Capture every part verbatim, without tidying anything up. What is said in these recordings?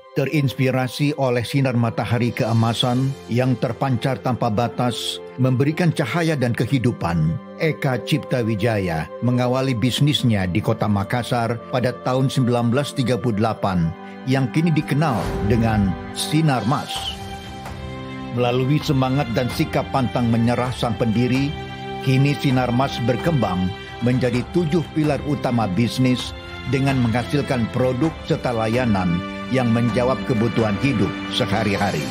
Terinspirasi oleh sinar matahari keemasan yang terpancar tanpa batas, memberikan cahaya dan kehidupan, Eka Cipta Wijaya mengawali bisnisnya di kota Makassar pada tahun seribu sembilan ratus tiga puluh delapan yang kini dikenal dengan Sinarmas. Melalui semangat dan sikap pantang menyerah sang pendiri, kini Sinarmas berkembang menjadi tujuh pilar utama bisnis dengan menghasilkan produk serta layanan yang menjawab kebutuhan hidup sehari-hari.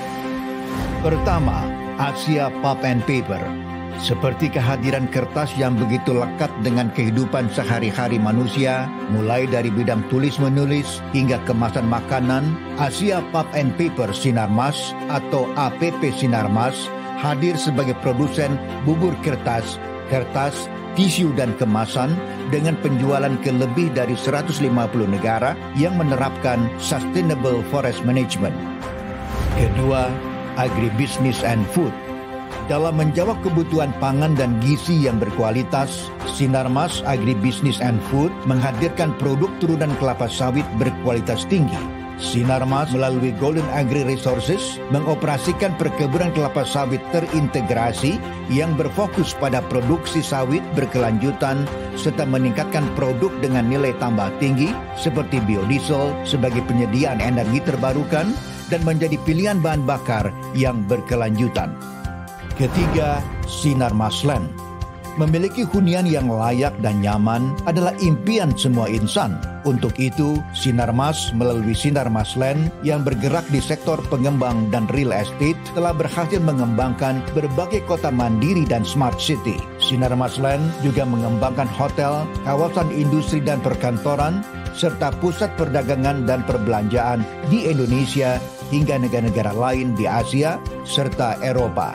Pertama, Asia Pulp and Paper. Seperti kehadiran kertas yang begitu lekat dengan kehidupan sehari-hari manusia, mulai dari bidang tulis-menulis hingga kemasan makanan, Asia Pulp and Paper Sinarmas atau A P P Sinarmas hadir sebagai produsen bubur kertas, kertas, tisu dan kemasan dengan penjualan ke lebih dari seratus lima puluh negara yang menerapkan Sustainable Forest Management. Kedua, Agribusiness and Food. Dalam menjawab kebutuhan pangan dan gizi yang berkualitas, Sinarmas Agribusiness and Food menghadirkan produk turunan kelapa sawit berkualitas tinggi. Sinarmas melalui Golden Agri Resources mengoperasikan perkebunan kelapa sawit terintegrasi yang berfokus pada produksi sawit berkelanjutan serta meningkatkan produk dengan nilai tambah tinggi seperti biodiesel sebagai penyediaan energi terbarukan dan menjadi pilihan bahan bakar yang berkelanjutan. Ketiga, Sinarmas Land. Memiliki hunian yang layak dan nyaman adalah impian semua insan. Untuk itu, Sinarmas melalui Sinarmas Land yang bergerak di sektor pengembang dan real estate telah berhasil mengembangkan berbagai kota mandiri dan smart city. Sinarmas Land juga mengembangkan hotel, kawasan industri dan perkantoran, serta pusat perdagangan dan perbelanjaan di Indonesia hingga negara-negara lain di Asia serta Eropa.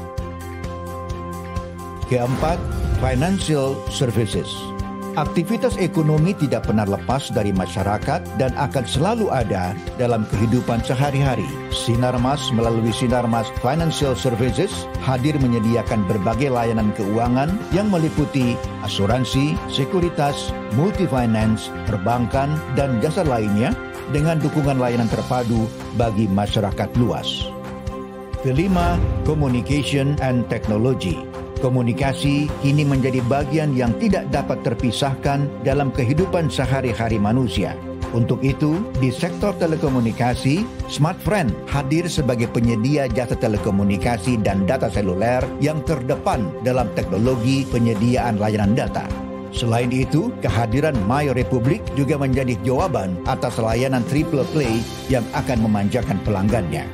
Keempat, Financial Services. Aktivitas ekonomi tidak pernah lepas dari masyarakat dan akan selalu ada dalam kehidupan sehari-hari. Sinarmas melalui Sinarmas Financial Services hadir menyediakan berbagai layanan keuangan yang meliputi asuransi, sekuritas, multi-finance, perbankan, dan jasa lainnya dengan dukungan layanan terpadu bagi masyarakat luas. Kelima, Communication and Technology. Komunikasi kini menjadi bagian yang tidak dapat terpisahkan dalam kehidupan sehari-hari manusia. Untuk itu, di sektor telekomunikasi, Smartfren hadir sebagai penyedia jasa telekomunikasi dan data seluler yang terdepan dalam teknologi penyediaan layanan data. Selain itu, kehadiran My Republic juga menjadi jawaban atas layanan triple play yang akan memanjakan pelanggannya.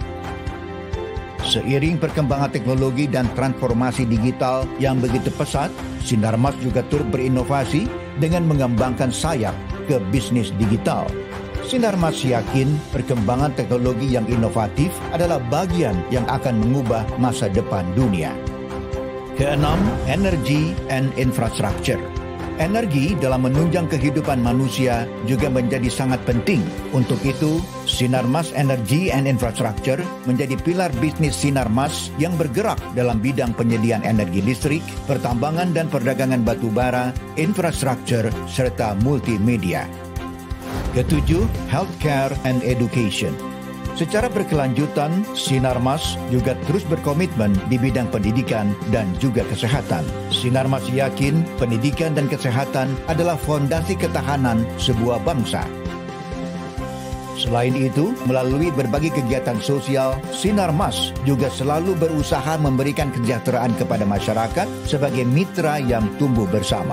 Seiring perkembangan teknologi dan transformasi digital yang begitu pesat, Sinarmas juga turut berinovasi dengan mengembangkan sayap ke bisnis digital. Sinarmas yakin perkembangan teknologi yang inovatif adalah bagian yang akan mengubah masa depan dunia. Keenam, Energy and Infrastructure. Energi dalam menunjang kehidupan manusia juga menjadi sangat penting. Untuk itu, Sinarmas Energy and Infrastructure menjadi pilar bisnis Sinarmas yang bergerak dalam bidang penyediaan energi listrik, pertambangan dan perdagangan batu bara, infrastruktur, serta multimedia. Ketujuh, Healthcare and Education. Secara berkelanjutan, Sinarmas juga terus berkomitmen di bidang pendidikan dan juga kesehatan. Sinarmas yakin pendidikan dan kesehatan adalah fondasi ketahanan sebuah bangsa. Selain itu, melalui berbagai kegiatan sosial, Sinarmas juga selalu berusaha memberikan kesejahteraan kepada masyarakat sebagai mitra yang tumbuh bersama.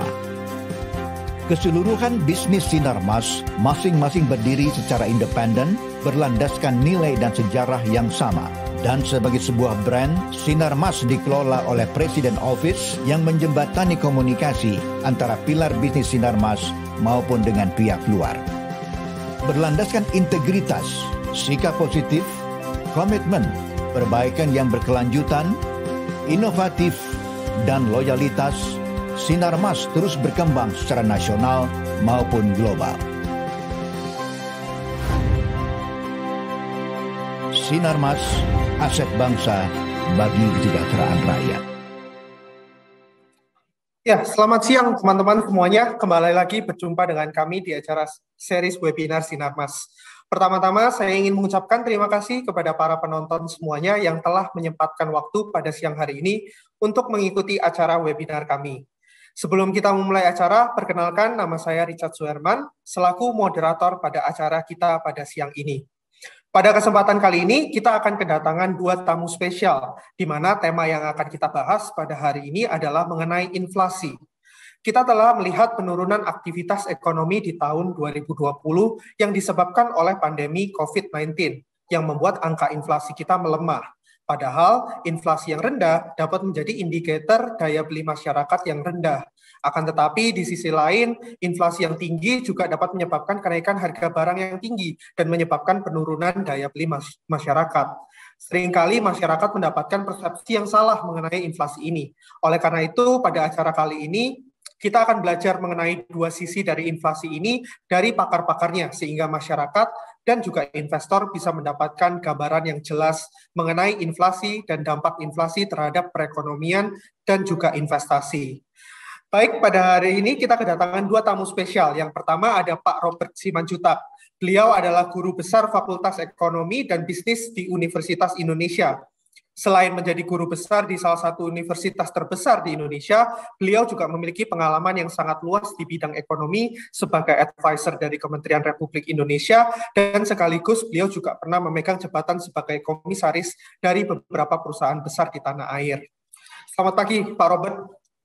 Keseluruhan bisnis Sinarmas masing-masing berdiri secara independen, berlandaskan nilai dan sejarah yang sama. Dan sebagai sebuah brand, Sinarmas dikelola oleh Presiden Office yang menjembatani komunikasi antara pilar bisnis Sinarmas maupun dengan pihak luar. Berlandaskan integritas, sikap positif, komitmen, perbaikan yang berkelanjutan, inovatif, dan loyalitas, Sinarmas terus berkembang secara nasional maupun global. Sinarmas, aset bangsa bagi kesejahteraan rakyat. Ya, selamat siang teman-teman semuanya. Kembali lagi berjumpa dengan kami di acara series webinar Sinarmas. Pertama-tama saya ingin mengucapkan terima kasih kepada para penonton semuanya yang telah menyempatkan waktu pada siang hari ini untuk mengikuti acara webinar kami. Sebelum kita memulai acara, perkenalkan nama saya Richard Suherman, selaku moderator pada acara kita pada siang ini. Pada kesempatan kali ini, kita akan kedatangan dua tamu spesial, di mana tema yang akan kita bahas pada hari ini adalah mengenai inflasi. Kita telah melihat penurunan aktivitas ekonomi di tahun dua ribu dua puluh yang disebabkan oleh pandemi covid sembilan belas, yang membuat angka inflasi kita melemah. Padahal, inflasi yang rendah dapat menjadi indikator daya beli masyarakat yang rendah. Akan tetapi di sisi lain, inflasi yang tinggi juga dapat menyebabkan kenaikan harga barang yang tinggi dan menyebabkan penurunan daya beli masyarakat. Seringkali masyarakat mendapatkan persepsi yang salah mengenai inflasi ini. Oleh karena itu, pada acara kali ini, kita akan belajar mengenai dua sisi dari inflasi ini dari pakar-pakarnya, sehingga masyarakat dan juga investor bisa mendapatkan gambaran yang jelas mengenai inflasi dan dampak inflasi terhadap perekonomian dan juga investasi. Baik, pada hari ini kita kedatangan dua tamu spesial. Yang pertama ada Pak Robert Simanjuntak. Beliau adalah guru besar Fakultas Ekonomi dan Bisnis di Universitas Indonesia. Selain menjadi guru besar di salah satu universitas terbesar di Indonesia, beliau juga memiliki pengalaman yang sangat luas di bidang ekonomi sebagai advisor dari Kementerian Republik Indonesia, dan sekaligus beliau juga pernah memegang jabatan sebagai komisaris dari beberapa perusahaan besar di tanah air. Selamat pagi, Pak Robert.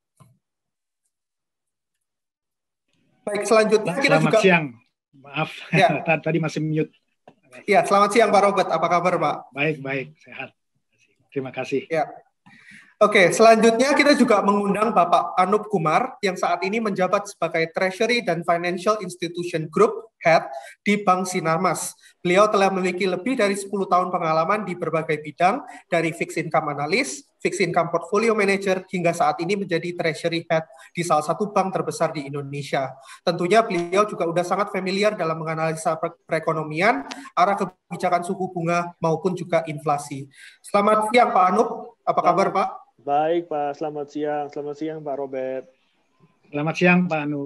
Baik, selanjutnya kita selamat juga... siang. Maaf, ya. Tadi masih mute. Ya, selamat siang Pak Robert. Apa kabar, Pak? Baik, baik, sehat. Terima kasih. Ya. Oke, selanjutnya kita juga mengundang Bapak Anup Kumar yang saat ini menjabat sebagai Treasury dan Financial Institution Group Head di Bank Sinarmas. Beliau telah memiliki lebih dari sepuluh tahun pengalaman di berbagai bidang, dari fixed income analyst, fixed income portfolio manager, hingga saat ini menjadi Treasury Head di salah satu bank terbesar di Indonesia. Tentunya beliau juga sudah sangat familiar dalam menganalisa perekonomian, arah kebijakan suku bunga, maupun juga inflasi. Selamat siang Pak Anup, apa kabar Pak? Baik Pak, selamat siang. Selamat siang Pak Robert. Selamat siang Pak Anup.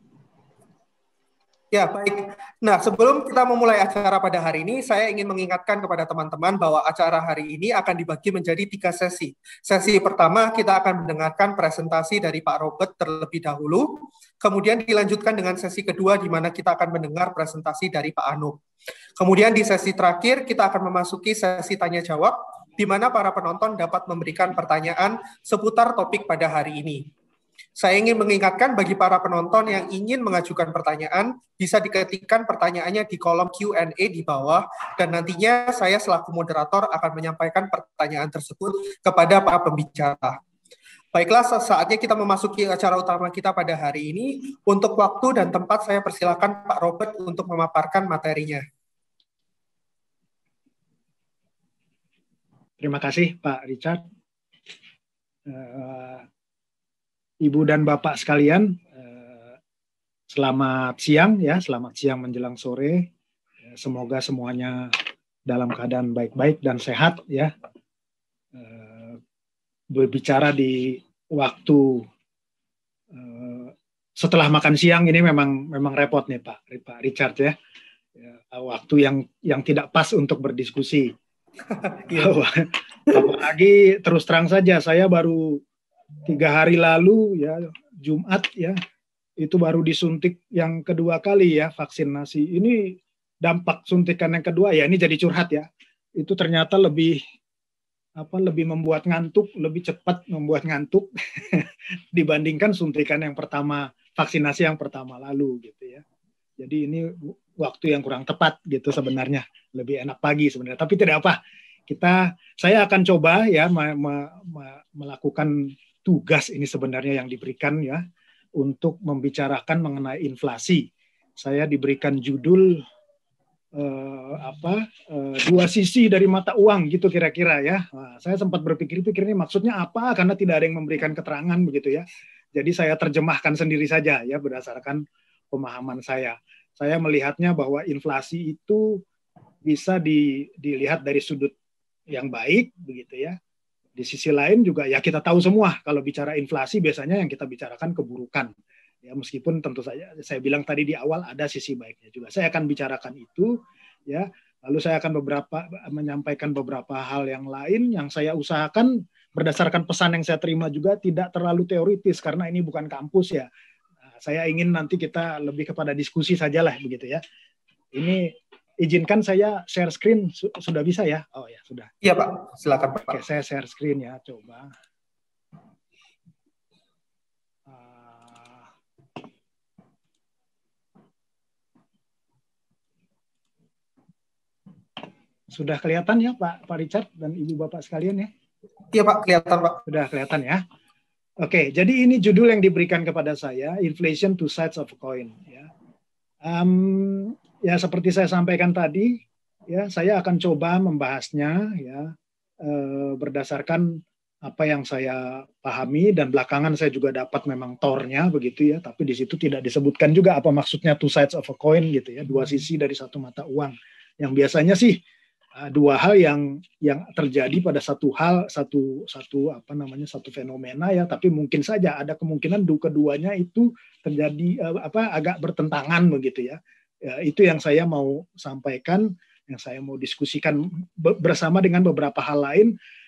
Ya, baik. Nah, sebelum kita memulai acara pada hari ini, saya ingin mengingatkan kepada teman-teman bahwa acara hari ini akan dibagi menjadi tiga sesi. Sesi pertama, kita akan mendengarkan presentasi dari Pak Robert terlebih dahulu, kemudian dilanjutkan dengan sesi kedua, di mana kita akan mendengar presentasi dari Pak Anup. Kemudian di sesi terakhir, kita akan memasuki sesi tanya-jawab, di mana para penonton dapat memberikan pertanyaan seputar topik pada hari ini. Saya ingin mengingatkan bagi para penonton yang ingin mengajukan pertanyaan, bisa diketikkan pertanyaannya di kolom Q and A di bawah, dan nantinya saya selaku moderator akan menyampaikan pertanyaan tersebut kepada para pembicara. Baiklah, saatnya kita memasuki acara utama kita pada hari ini. Untuk waktu dan tempat, saya persilakan Pak Robert untuk memaparkan materinya. Terima kasih Pak Richard. Uh... Ibu dan Bapak sekalian, selamat siang ya, selamat siang menjelang sore. Semoga semuanya dalam keadaan baik-baik dan sehat ya. Berbicara di waktu setelah makan siang ini memang memang repot nih Pak, Pak Richard ya. Waktu yang yang tidak pas untuk berdiskusi. Apalagi terus terang saja saya baru tiga hari lalu ya, Jumat ya, itu baru disuntik yang kedua kali ya, vaksinasi. Ini dampak suntikan yang kedua ya, ini jadi curhat ya. Itu ternyata lebih apa lebih membuat ngantuk, lebih cepat membuat ngantuk dibandingkan suntikan yang pertama, vaksinasi yang pertama lalu gitu ya. Jadi ini waktu yang kurang tepat gitu sebenarnya, lebih enak pagi sebenarnya. Tapi tidak apa, kita saya akan coba ya me, me, me, melakukan tugas ini sebenarnya yang diberikan ya untuk membicarakan mengenai inflasi. Saya diberikan judul eh, apa eh, dua sisi dari mata uang gitu kira-kira ya. Nah, saya sempat berpikir-pikir ini maksudnya apa karena tidak ada yang memberikan keterangan begitu ya. Jadi saya terjemahkan sendiri saja ya berdasarkan pemahaman saya. Saya melihatnya bahwa inflasi itu bisa di, dilihat dari sudut yang baik begitu ya. di sisi lain juga ya kita tahu semua kalau bicara inflasi biasanya yang kita bicarakan keburukan. Ya meskipun tentu saja saya bilang tadi di awal ada sisi baiknya juga. Saya akan bicarakan itu ya. Lalu saya akan beberapa menyampaikan beberapa hal yang lain yang saya usahakan berdasarkan pesan yang saya terima juga tidak terlalu teoritis karena ini bukan kampus ya. Nah, saya ingin nanti kita lebih kepada diskusi sajalah begitu ya. Ini izinkan saya share screen sudah bisa ya? Oh ya sudah. Iya Pak, silakan Pak. Oke, saya share screen ya, coba. Sudah kelihatan ya Pak, Pak Richard dan Ibu Bapak sekalian ya? Iya Pak, kelihatan Pak. Sudah kelihatan ya. Oke, jadi ini judul yang diberikan kepada saya, Inflation Two Sides of a Coin. Ya, um, ya seperti saya sampaikan tadi, ya saya akan coba membahasnya ya eh, berdasarkan apa yang saya pahami dan belakangan saya juga dapat memang tornya begitu ya, tapi di situ tidak disebutkan juga apa maksudnya two sides of a coin gitu ya, dua sisi dari satu mata uang. Yang biasanya sih dua hal yang yang terjadi pada satu hal satu satu apa namanya satu fenomena ya, tapi mungkin saja ada kemungkinan keduanya itu terjadi apa agak bertentangan begitu ya. Ya itu yang saya mau sampaikan, yang saya mau diskusikan bersama dengan beberapa hal lain,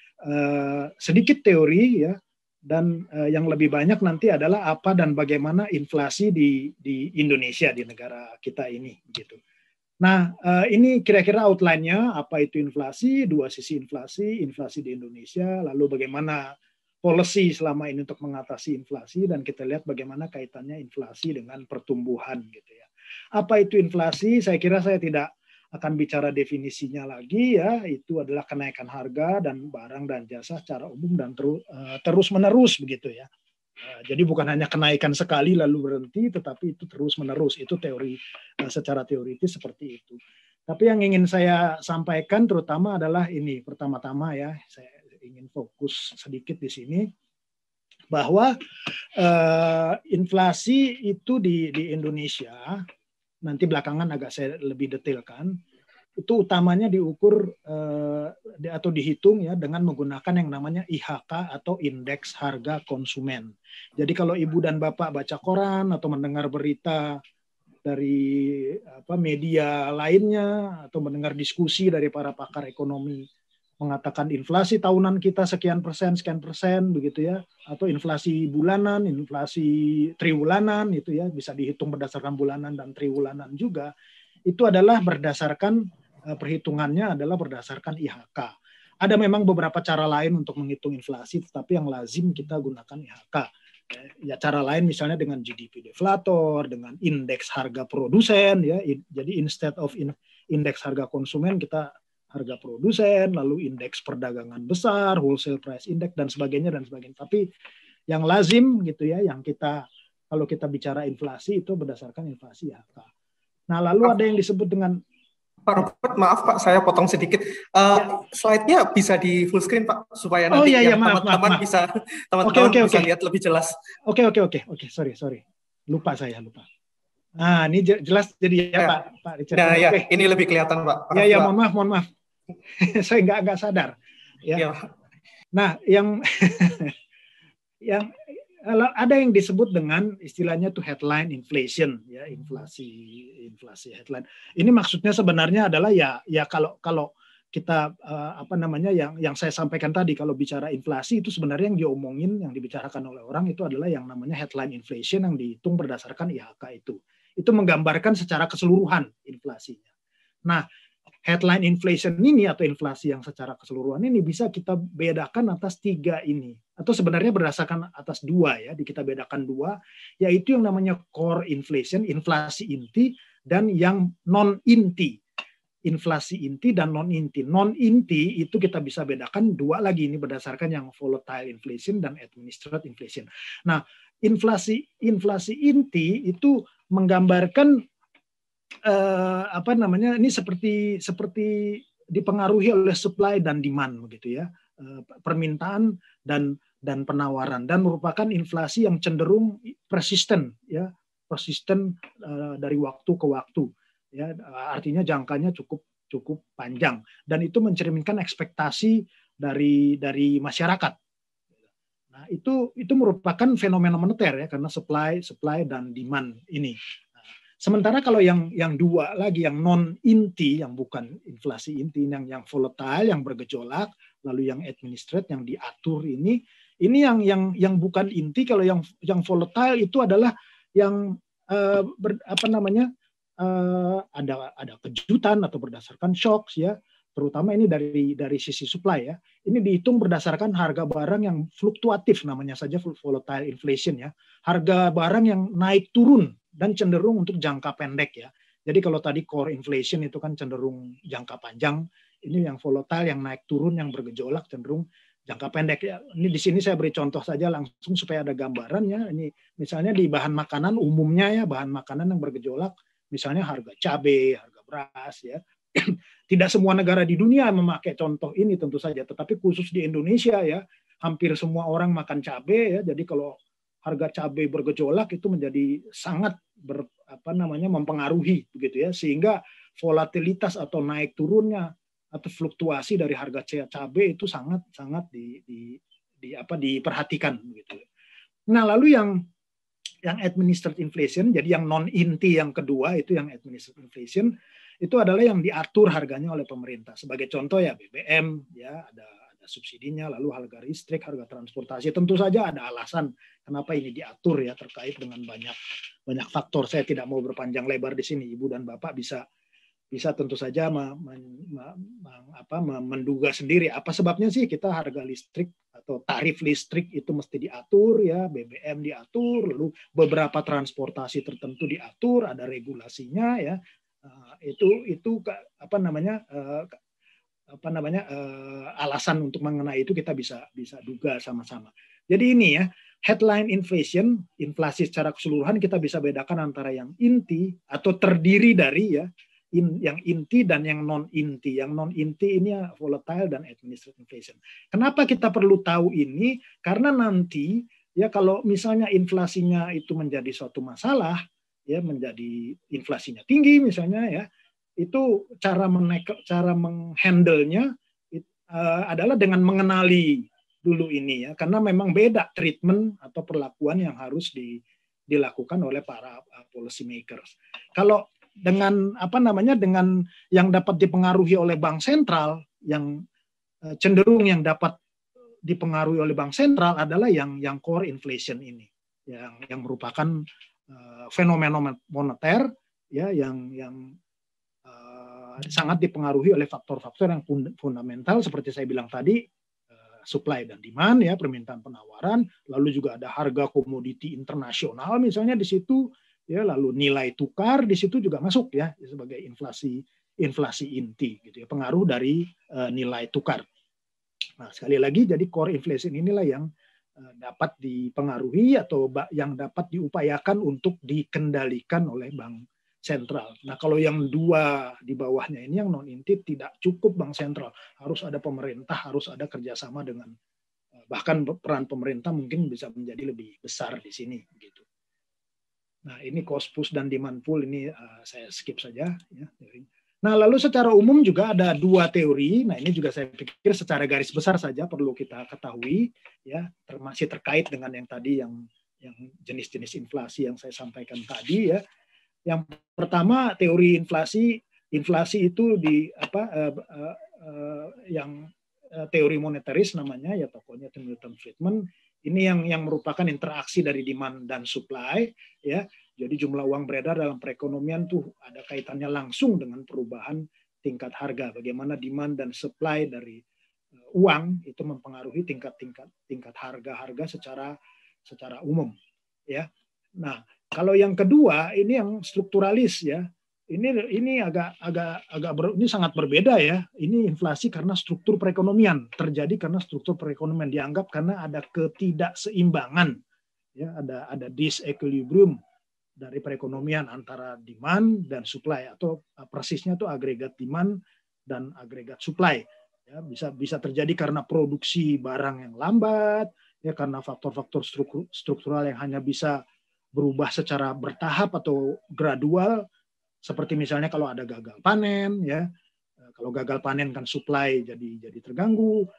uh, sedikit teori ya, dan uh, yang lebih banyak nanti adalah apa dan bagaimana inflasi di di Indonesia, di negara kita ini gitu. Nah, ini kira-kira outline-nya, apa itu inflasi, dua sisi inflasi, inflasi di Indonesia, lalu bagaimana policy selama ini untuk mengatasi inflasi, dan kita lihat bagaimana kaitannya inflasi dengan pertumbuhan gitu ya. Apa itu inflasi? Saya kira saya tidak akan bicara definisinya lagi ya, itu adalah kenaikan harga dan barang dan jasa secara umum dan terus terus-menerus begitu ya. Jadi bukan hanya kenaikan sekali lalu berhenti, tetapi itu terus-menerus. Itu teori secara teoritis seperti itu. Tapi yang ingin saya sampaikan terutama adalah ini. Pertama-tama ya, saya ingin fokus sedikit di sini bahwa eh, inflasi itu di di Indonesia nanti belakangan agak saya lebih detailkan. Itu utamanya diukur eh, atau dihitung ya dengan menggunakan yang namanya I H K atau Indeks Harga Konsumen. Jadi kalau Ibu dan Bapak baca koran atau mendengar berita dari apa media lainnya atau mendengar diskusi dari para pakar ekonomi mengatakan inflasi tahunan kita sekian persen, sekian persen begitu ya, atau inflasi bulanan, inflasi triwulanan itu ya bisa dihitung berdasarkan bulanan dan triwulanan juga. Itu adalah berdasarkan perhitungannya adalah berdasarkan I H K. Ada memang beberapa cara lain untuk menghitung inflasi, tetapi yang lazim kita gunakan I H K. Ya cara lain misalnya dengan G D P deflator, dengan indeks harga produsen ya. Jadi instead of indeks harga konsumen kita harga produsen, lalu indeks perdagangan besar, wholesale price index dan sebagainya dan sebagainya. Tapi yang lazim gitu ya, yang kita kalau kita bicara inflasi itu berdasarkan inflasi I H K. Nah, lalu ada yang disebut dengan Pak Robert, maaf Pak, saya potong sedikit. Uh, ya. Slide-nya bisa di full screen Pak, supaya oh, nanti iya, yang iya, teman-teman bisa teman-teman okay, okay, bisa okay. lihat lebih jelas. Oke, okay, oke, okay, oke, okay. oke, sorry, sorry, lupa saya lupa. Nah, ini jelas jadi ya, ya. Pak, Pak Richard. Nah, ya, okay. Ini lebih kelihatan Pak. Ya, ya, mohon maaf, mohon maaf. Saya nggak nggak sadar. Ya. ya. Nah, yang yang ada yang disebut dengan istilahnya tuh headline inflation ya, inflasi inflasi headline. Ini maksudnya sebenarnya adalah ya ya kalau kalau kita uh, apa namanya yang yang saya sampaikan tadi, kalau bicara inflasi itu sebenarnya yang diomongin, yang dibicarakan oleh orang itu adalah yang namanya headline inflation yang dihitung berdasarkan I H K itu. Itu menggambarkan secara keseluruhan inflasinya. Nah, headline inflation ini atau inflasi yang secara keseluruhan ini bisa kita bedakan atas tiga ini. Atau sebenarnya berdasarkan atas dua ya, kita bedakan dua, yaitu yang namanya core inflation, inflasi inti, dan yang non-inti, inflasi inti dan non-inti. Non-inti itu kita bisa bedakan dua lagi, ini berdasarkan yang volatile inflation dan administered inflation. Nah, inflasi inflasi inti itu menggambarkan eh, apa namanya, ini seperti seperti dipengaruhi oleh supply dan demand begitu ya, eh, permintaan dan dan penawaran, dan merupakan inflasi yang cenderung persisten ya, persisten uh, dari waktu ke waktu ya, artinya jangkanya cukup cukup panjang, dan itu mencerminkan ekspektasi dari dari masyarakat. Nah, itu itu merupakan fenomena moneter ya, karena supply supply dan demand ini. Nah, sementara kalau yang yang dua lagi, yang non inti, yang bukan inflasi inti, yang yang volatile, yang bergejolak, lalu yang administrate, yang diatur ini, ini yang yang yang bukan inti. Kalau yang yang volatile itu adalah yang uh, ber, apa namanya uh, ada ada kejutan atau berdasarkan shocks ya. Terutama ini dari dari sisi supply ya. Ini dihitung berdasarkan harga barang yang fluktuatif, namanya saja volatile inflation ya. Harga barang yang naik turun dan cenderung untuk jangka pendek ya. Jadi kalau tadi core inflation itu kan cenderung jangka panjang, ini yang volatile, yang naik turun, yang bergejolak cenderung jangka pendek ya. Ini di sini saya beri contoh saja langsung supaya ada gambarannya. Ini misalnya di bahan makanan umumnya ya, bahan makanan yang bergejolak, misalnya harga cabai, harga beras ya. Tidak semua negara di dunia memakai contoh ini tentu saja, tetapi khusus di Indonesia ya, hampir semua orang makan cabai ya. Jadi kalau harga cabai bergejolak itu menjadi sangat ber, apa namanya mempengaruhi begitu ya, sehingga volatilitas atau naik turunnya atau fluktuasi dari harga cabai itu sangat sangat di, di, di apa diperhatikan begitu. Nah, lalu yang yang administered inflation, jadi yang non inti yang kedua itu yang administered inflation, itu adalah yang diatur harganya oleh pemerintah. Sebagai contoh ya B B M ya, ada ada subsidinya, lalu harga listrik, harga transportasi. Tentu saja ada alasan kenapa ini diatur ya, terkait dengan banyak banyak faktor. Saya tidak mau berpanjang lebar di sini. Ibu dan Bapak bisa bisa tentu saja me, me, me, me, apa, menduga sendiri apa sebabnya sih kita harga listrik atau tarif listrik itu mesti diatur ya, B B M diatur, lalu beberapa transportasi tertentu diatur, ada regulasinya ya. Uh, itu itu apa namanya uh, apa namanya uh, alasan untuk mengenai itu kita bisa bisa duga sama-sama. Jadi ini ya, headline inflation, inflasi secara keseluruhan kita bisa bedakan antara yang inti atau terdiri dari ya in, yang inti dan yang non inti. Yang non inti ini ya volatile dan administrative inflation. Kenapa kita perlu tahu ini? Karena nanti ya kalau misalnya inflasinya itu menjadi suatu masalah, ya menjadi inflasinya tinggi misalnya ya, itu cara menek cara menghandle-nya uh, adalah dengan mengenali dulu ini ya, karena memang beda treatment atau perlakuan yang harus di, dilakukan oleh para uh, policy makers. Kalau dengan apa namanya dengan yang dapat dipengaruhi oleh bank sentral, yang uh, cenderung yang dapat dipengaruhi oleh bank sentral adalah yang yang core inflation ini, yang yang merupakan fenomena moneter ya yang yang uh, sangat dipengaruhi oleh faktor-faktor yang fundamental seperti saya bilang tadi, uh, supply dan demand ya, permintaan penawaran, lalu juga ada harga komoditi internasional misalnya di situ ya, lalu nilai tukar di situ juga masuk ya sebagai inflasi inflasi inti gitu ya, pengaruh dari uh, nilai tukar. Nah, sekali lagi jadi core inflation inilah yang dapat dipengaruhi atau yang dapat diupayakan untuk dikendalikan oleh bank sentral. Nah, kalau yang dua di bawahnya ini yang non inti tidak cukup bank sentral, harus ada pemerintah, harus ada kerjasama dengan bahkan peran pemerintah mungkin bisa menjadi lebih besar di sini gitu. Nah, ini cost push dan demand pull ini uh, saya skip saja ya. Nah, lalu secara umum juga ada dua teori. Nah, ini juga saya pikir secara garis besar saja perlu kita ketahui, ya, masih terkait dengan yang tadi yang yang jenis-jenis inflasi yang saya sampaikan tadi, ya. Yang pertama teori inflasi, inflasi itu di apa uh, uh, uh, yang uh, teori monetaris namanya, ya tokohnya Milton Friedman. Ini yang yang merupakan interaksi dari demand dan supply, ya. Jadi jumlah uang beredar dalam perekonomian tuh ada kaitannya langsung dengan perubahan tingkat harga. Bagaimana demand dan supply dari uang itu mempengaruhi tingkat-tingkat tingkat harga-harga secara secara umum, ya. Nah, kalau yang kedua ini yang strukturalis ya. Ini ini agak agak agak ber, ini sangat berbeda ya. Ini inflasi karena struktur perekonomian, terjadi karena struktur perekonomian, dianggap karena ada ketidakseimbangan, ya, ada ada disequilibrium dari perekonomian antara demand dan supply, atau persisnya itu agregat demand dan agregat supply. Ya, bisa bisa terjadi karena produksi barang yang lambat, ya, karena faktor-faktor struktural yang hanya bisa berubah secara bertahap atau gradual, seperti misalnya kalau ada gagal panen, ya, kalau gagal panen kan supply jadi jadi terganggu,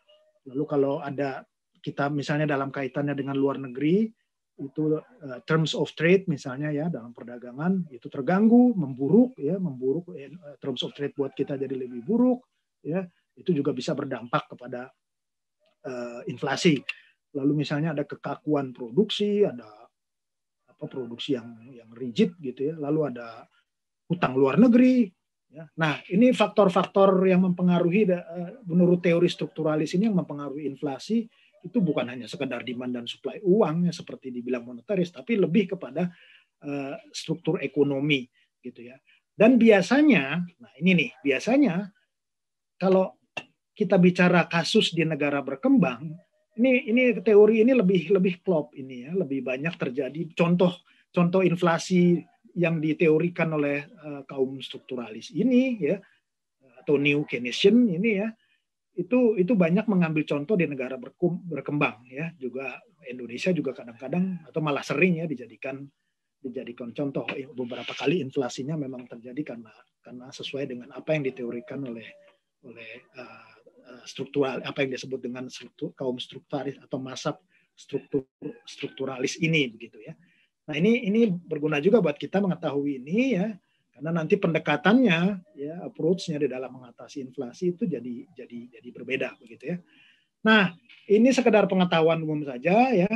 Lalu kalau ada kita misalnya dalam kaitannya dengan luar negeri, itu uh, terms of trade misalnya ya dalam perdagangan itu terganggu, memburuk ya, memburuk eh, terms of trade buat kita jadi lebih buruk ya, itu juga bisa berdampak kepada uh, inflasi. Lalu misalnya ada kekakuan produksi, ada apa produksi yang yang rigid gitu ya, lalu ada hutang luar negeri ya. Nah, ini faktor-faktor yang mempengaruhi uh, menurut teori strukturalis ini yang mempengaruhi inflasi. Itu bukan hanya sekedar demand dan supply uang ya, seperti dibilang monetaris, tapi lebih kepada uh, struktur ekonomi gitu ya. Dan biasanya, nah ini nih, biasanya kalau kita bicara kasus di negara berkembang, ini ini teori ini lebih lebih klop ini ya, lebih banyak terjadi contoh contoh inflasi yang diteorikan oleh uh, kaum strukturalis ini ya, atau New Keynesian ini ya. itu itu banyak mengambil contoh di negara berkembang ya, juga Indonesia juga kadang-kadang atau malah sering ya dijadikan dijadikan contoh. Beberapa kali inflasinya memang terjadi karena karena sesuai dengan apa yang diteorikan oleh oleh uh, struktural, apa yang disebut dengan struktur, kaum strukturalis atau masa struktur strukturalis ini begitu ya. Nah, ini ini berguna juga buat kita mengetahui ini ya. Karena nanti pendekatannya, ya approach-nya di dalam mengatasi inflasi itu jadi jadi jadi berbeda begitu ya. Nah, ini sekedar pengetahuan umum saja ya.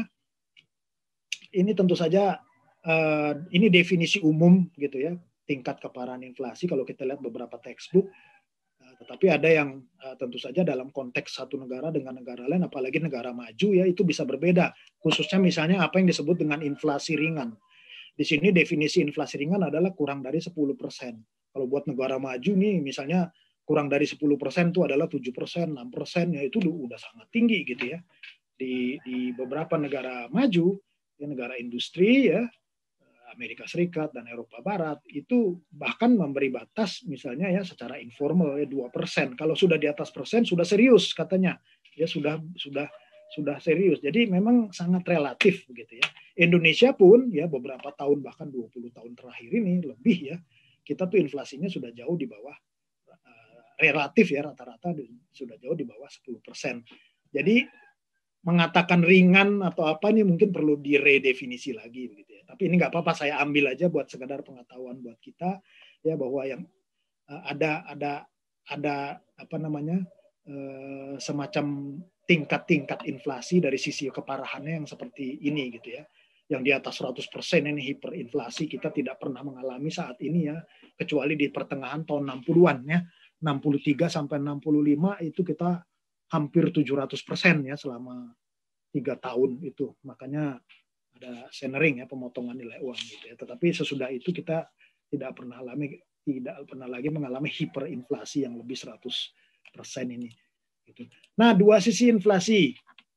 Ini tentu saja uh, ini definisi umum gitu ya, tingkat keparahan inflasi kalau kita lihat beberapa textbook. Uh, tetapi ada yang uh, tentu saja dalam konteks satu negara dengan negara lain, apalagi negara maju ya, itu bisa berbeda. Khususnya misalnya apa yang disebut dengan inflasi ringan. Di sini definisi inflasi ringan adalah kurang dari sepuluh persen. Kalau buat negara maju nih, misalnya kurang dari sepuluh persen itu adalah tujuh persen, enam persen, ya itu udah sangat tinggi gitu ya. Di, di beberapa negara maju, ya negara industri ya, Amerika Serikat dan Eropa Barat, itu bahkan memberi batas misalnya ya secara informal ya dua persen. Kalau sudah di atas persen, sudah serius katanya. Ya sudah sudah sudah serius. Jadi memang sangat relatif begitu ya. Indonesia pun ya beberapa tahun bahkan dua puluh tahun terakhir ini lebih ya, kita tuh inflasinya sudah jauh di bawah uh, relatif ya, rata-rata sudah jauh di bawah sepuluh persen. Jadi mengatakan ringan atau apa ini mungkin perlu diredefinisi lagi begitu ya. Tapi ini nggak apa-apa, saya ambil aja buat sekedar pengetahuan buat kita ya, bahwa yang uh, ada ada ada apa namanya uh, semacam tingkat-tingkat inflasi dari sisi keparahannya yang seperti ini gitu ya. Yang di atas seratus persen ini hiperinflasi kita tidak pernah mengalami saat ini ya, kecuali di pertengahan tahun enam puluhan ya. enam puluh tiga sampai enam puluh lima itu kita hampir tujuh ratus persen ya selama tiga tahun itu. Makanya ada centering ya, pemotongan nilai uang gitu ya. Tetapi sesudah itu kita tidak pernah alami tidak pernah lagi mengalami hiperinflasi yang lebih seratus persen ini gitu. Nah, dua sisi inflasi.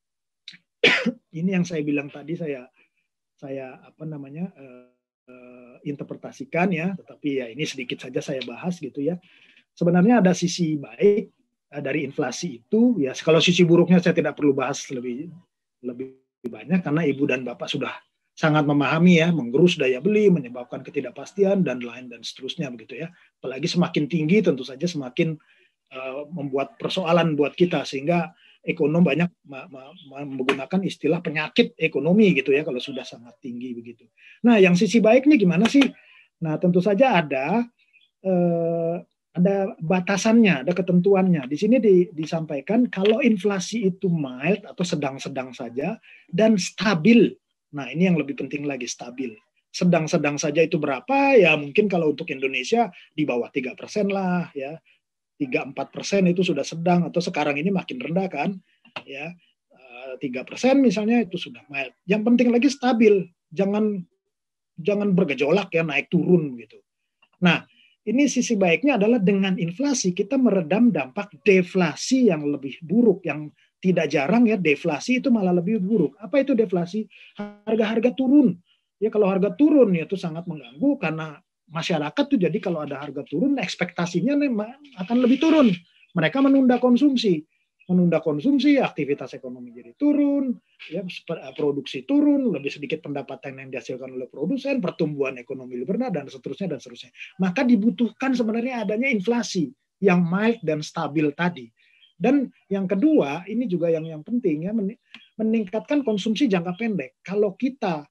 Ini yang saya bilang tadi saya saya apa namanya uh, uh, interpretasikan ya, tetapi ya ini sedikit saja saya bahas gitu ya. Sebenarnya ada sisi baik uh, dari inflasi itu ya. Kalau sisi buruknya saya tidak perlu bahas lebih lebih banyak karena ibu dan bapak sudah sangat memahami ya, menggerus daya beli, menyebabkan ketidakpastian dan lain dan seterusnya begitu ya. Apalagi semakin tinggi tentu saja semakin uh, membuat persoalan buat kita, sehingga ekonom banyak menggunakan istilah penyakit ekonomi gitu ya kalau sudah sangat tinggi begitu. Nah, yang sisi baiknya gimana sih? Nah, tentu saja ada eh, ada batasannya, ada ketentuannya. Di sini di, disampaikan kalau inflasi itu mild atau sedang-sedang saja dan stabil. Nah, ini yang lebih penting lagi, stabil. Sedang-sedang saja itu berapa? Ya mungkin kalau untuk Indonesia di bawah tiga persen lah ya. tiga sampai empat persen itu sudah sedang, atau sekarang ini makin rendah kan ya, tiga persen misalnya itu sudah mild. Yang penting lagi stabil, jangan jangan bergejolak ya, naik turun gitu. Nah, ini sisi baiknya adalah dengan inflasi kita meredam dampak deflasi yang lebih buruk, yang tidak jarang ya deflasi itu malah lebih buruk. Apa itu deflasi? Harga-harga turun. Ya kalau harga turun ya itu sangat mengganggu, karena masyarakat tuh jadi kalau ada harga turun ekspektasinya akan lebih turun. Mereka menunda konsumsi. Menunda konsumsi, aktivitas ekonomi jadi turun, ya produksi turun, lebih sedikit pendapatan yang dihasilkan oleh produsen, pertumbuhan ekonomi lebih rendah dan seterusnya dan seterusnya. Maka dibutuhkan sebenarnya adanya inflasi yang mild dan stabil tadi. Dan yang kedua, ini juga yang yang penting ya, meningkatkan konsumsi jangka pendek. Kalau kita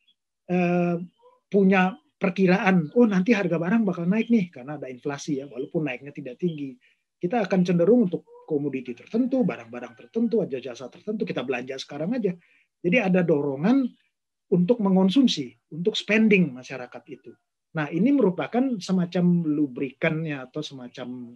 eh, punya perkiraan, oh nanti harga barang bakal naik nih karena ada inflasi ya, walaupun naiknya tidak tinggi, kita akan cenderung untuk komoditi tertentu, barang-barang tertentu, aja jasa tertentu, kita belanja sekarang aja. Jadi ada dorongan untuk mengonsumsi, untuk spending masyarakat itu. Nah ini merupakan semacam lubrikannya atau semacam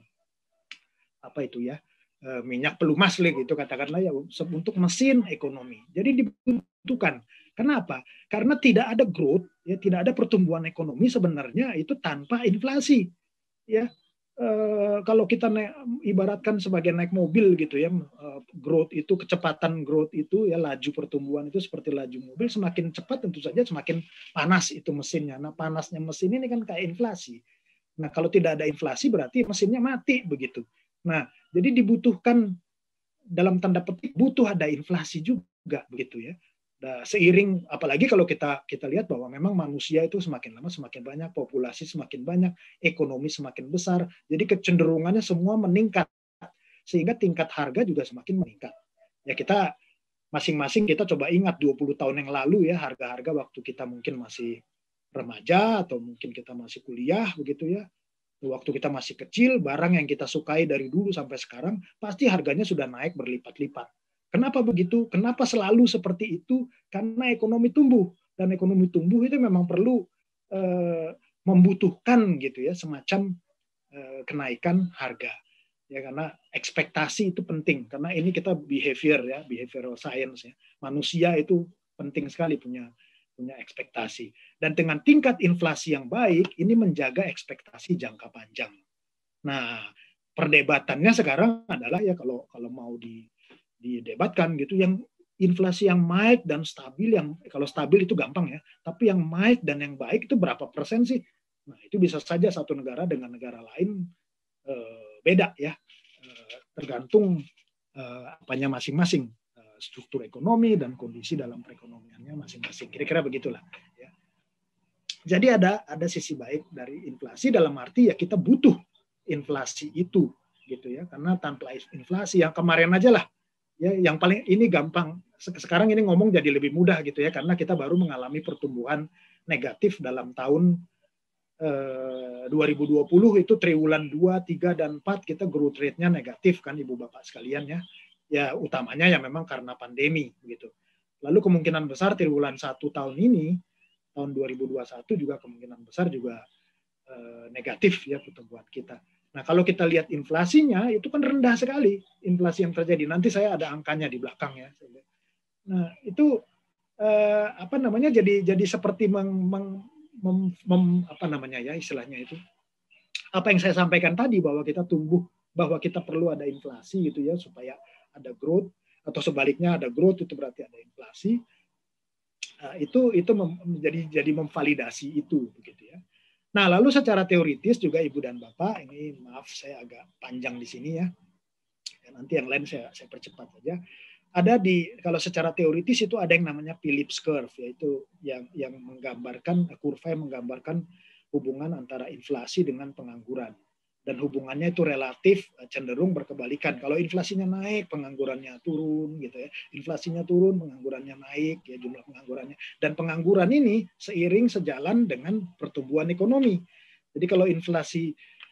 apa itu ya, minyak pelumas gitu katakanlah ya, untuk mesin ekonomi. Jadi dibutuhkan. Kenapa? Karena tidak ada growth, ya tidak ada pertumbuhan ekonomi sebenarnya itu tanpa inflasi. Ya, e, kalau kita naik, ibaratkan sebagai naik mobil gitu ya, growth itu kecepatan growth itu ya, laju pertumbuhan itu seperti laju mobil, semakin cepat tentu saja semakin panas itu mesinnya. Nah panasnya mesin ini kan kayak inflasi. Nah kalau tidak ada inflasi berarti mesinnya mati begitu. Nah jadi dibutuhkan dalam tanda petik butuh ada inflasi juga begitu ya. Nah, seiring apalagi kalau kita kita lihat bahwa memang manusia itu semakin lama semakin banyak, populasi semakin banyak, ekonomi semakin besar, jadi kecenderungannya semua meningkat sehingga tingkat harga juga semakin meningkat. Ya kita masing-masing kita coba ingat dua puluh tahun yang lalu ya, harga-harga waktu kita mungkin masih remaja atau mungkin kita masih kuliah begitu ya. Waktu kita masih kecil, barang yang kita sukai dari dulu sampai sekarang pasti harganya sudah naik berlipat-lipat. Kenapa begitu? Kenapa selalu seperti itu? Karena ekonomi tumbuh, dan ekonomi tumbuh itu memang perlu eh, membutuhkan gitu ya semacam eh, kenaikan harga. Ya karena ekspektasi itu penting, karena ini kita behavior ya, behavioral science ya. Manusia itu penting sekali punya punya ekspektasi. Dan dengan tingkat inflasi yang baik, ini menjaga ekspektasi jangka panjang. Nah, perdebatannya sekarang adalah ya kalau kalau mau di didebatkan gitu, yang inflasi yang baik dan stabil, yang kalau stabil itu gampang ya, tapi yang baik dan yang baik itu berapa persen sih? Nah itu bisa saja satu negara dengan negara lain eh, beda ya, eh, tergantung eh, apanya masing-masing, eh, struktur ekonomi dan kondisi dalam perekonomiannya masing-masing. Kira-kira begitulah. Ya. Jadi ada ada sisi baik dari inflasi dalam arti ya kita butuh inflasi itu gitu ya, karena tanpa inflasi yang kemarin aja lah. Ya, yang paling ini gampang. Sekarang ini ngomong jadi lebih mudah gitu ya, karena kita baru mengalami pertumbuhan negatif dalam tahun eh, dua ribu dua puluh itu triwulan dua, tiga, dan empat kita growth rate-nya negatif kan Ibu Bapak sekalian ya. Ya utamanya ya memang karena pandemi gitu. Lalu kemungkinan besar triwulan satu tahun ini, tahun dua ribu dua puluh satu juga kemungkinan besar juga eh, negatif ya pertumbuhan kita. Nah, kalau kita lihat inflasinya itu kan rendah sekali inflasi yang terjadi. Nanti saya ada angkanya di belakang ya. Nah, itu eh, apa namanya jadi jadi seperti meng, meng, mem, mem, apa namanya ya istilahnya itu. Apa yang saya sampaikan tadi bahwa kita tumbuh, bahwa kita perlu ada inflasi gitu ya supaya ada growth, atau sebaliknya ada growth itu berarti ada inflasi. Nah, itu itu menjadi jadi memvalidasi itu begitu ya. Nah, lalu secara teoritis juga Ibu dan Bapak, ini maaf saya agak panjang di sini ya. Ya nanti yang lain saya, saya percepat saja. Ada di, kalau secara teoritis itu ada yang namanya Phillips curve, yaitu yang yang menggambarkan, kurva yang menggambarkan hubungan antara inflasi dengan pengangguran. Dan hubungannya itu relatif cenderung berkebalikan. Kalau inflasinya naik, penganggurannya turun gitu ya. Inflasinya turun, penganggurannya naik ya jumlah penganggurannya. Dan pengangguran ini seiring sejalan dengan pertumbuhan ekonomi. Jadi kalau inflasi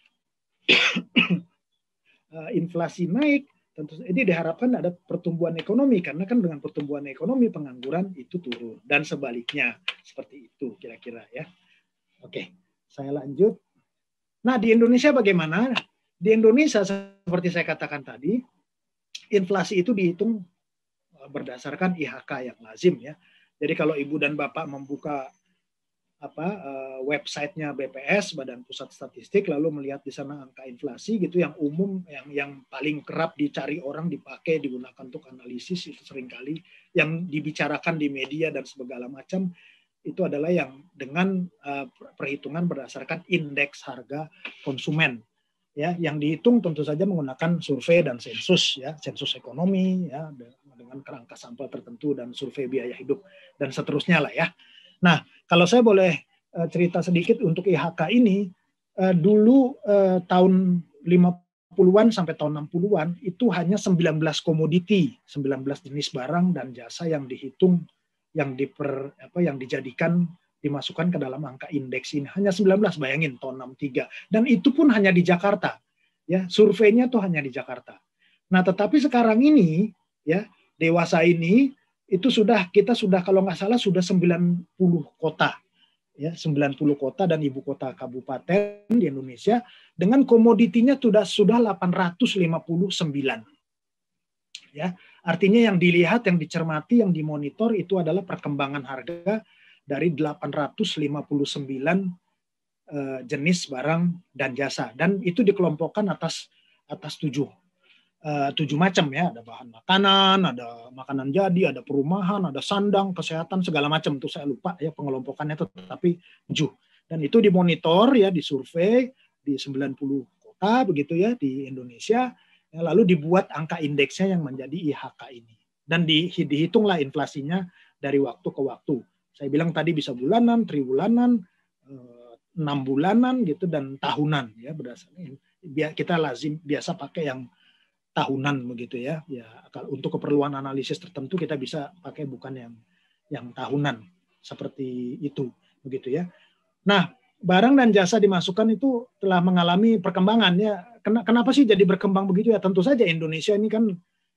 inflasi naik, tentu ini diharapkan ada pertumbuhan ekonomi, karena kan dengan pertumbuhan ekonomi pengangguran itu turun dan sebaliknya seperti itu kira-kira ya. Oke, saya lanjut. Nah, di Indonesia bagaimana? Di Indonesia seperti saya katakan tadi, inflasi itu dihitung berdasarkan I H K yang lazim ya. Jadi kalau Ibu dan Bapak membuka apa websitenya B P S, Badan Pusat Statistik, lalu melihat di sana angka inflasi gitu yang umum, yang yang paling kerap dicari orang, dipakai, digunakan untuk analisis itu seringkali yang dibicarakan di media dan segala macam, itu adalah yang dengan uh, perhitungan berdasarkan indeks harga konsumen ya, yang dihitung tentu saja menggunakan survei dan sensus ya, sensus ekonomi ya dengan kerangka sampel tertentu dan survei biaya hidup dan seterusnya lah ya. Nah, kalau saya boleh uh, cerita sedikit untuk I H K ini, uh, dulu uh, tahun lima puluhan sampai tahun enam puluhan itu hanya sembilan belas komoditi, sembilan belas jenis barang dan jasa yang dihitung, yang diper apa yang dijadikan dimasukkan ke dalam angka indeks ini. Hanya sembilan belas, bayangin tahun enam puluh tiga. Dan itu pun hanya di Jakarta. Ya, surveinya tuh hanya di Jakarta. Nah, tetapi sekarang ini ya, dewasa ini itu sudah kita sudah kalau nggak salah sudah sembilan puluh kota. Ya, sembilan puluh kota dan ibu kota kabupaten di Indonesia dengan komoditinya sudah sudah delapan ratus lima puluh sembilan. Ya, artinya yang dilihat, yang dicermati, yang dimonitor itu adalah perkembangan harga dari delapan ratus lima puluh sembilan uh, jenis barang dan jasa, dan itu dikelompokkan atas atas tujuh uh, tujuh macam ya, ada bahan makanan, ada makanan jadi, ada perumahan, ada sandang, kesehatan, segala macam. Itu saya lupa ya pengelompokannya itu, tapi tujuh. Dan itu dimonitor ya, disurvei di sembilan puluh kota begitu ya di Indonesia. Ya, lalu dibuat angka indeksnya yang menjadi I H K ini, dan di, dihitunglah inflasinya dari waktu ke waktu. Saya bilang tadi bisa bulanan, tribulanan, enam bulanan gitu, dan tahunan ya, berdasarkan kita lazim biasa pakai yang tahunan begitu ya. Ya, kalau untuk keperluan analisis tertentu kita bisa pakai bukan yang yang tahunan seperti itu begitu ya. Nah, barang dan jasa dimasukkan itu telah mengalami perkembangan ya. Kenapa sih jadi berkembang begitu ya? Tentu saja Indonesia ini kan,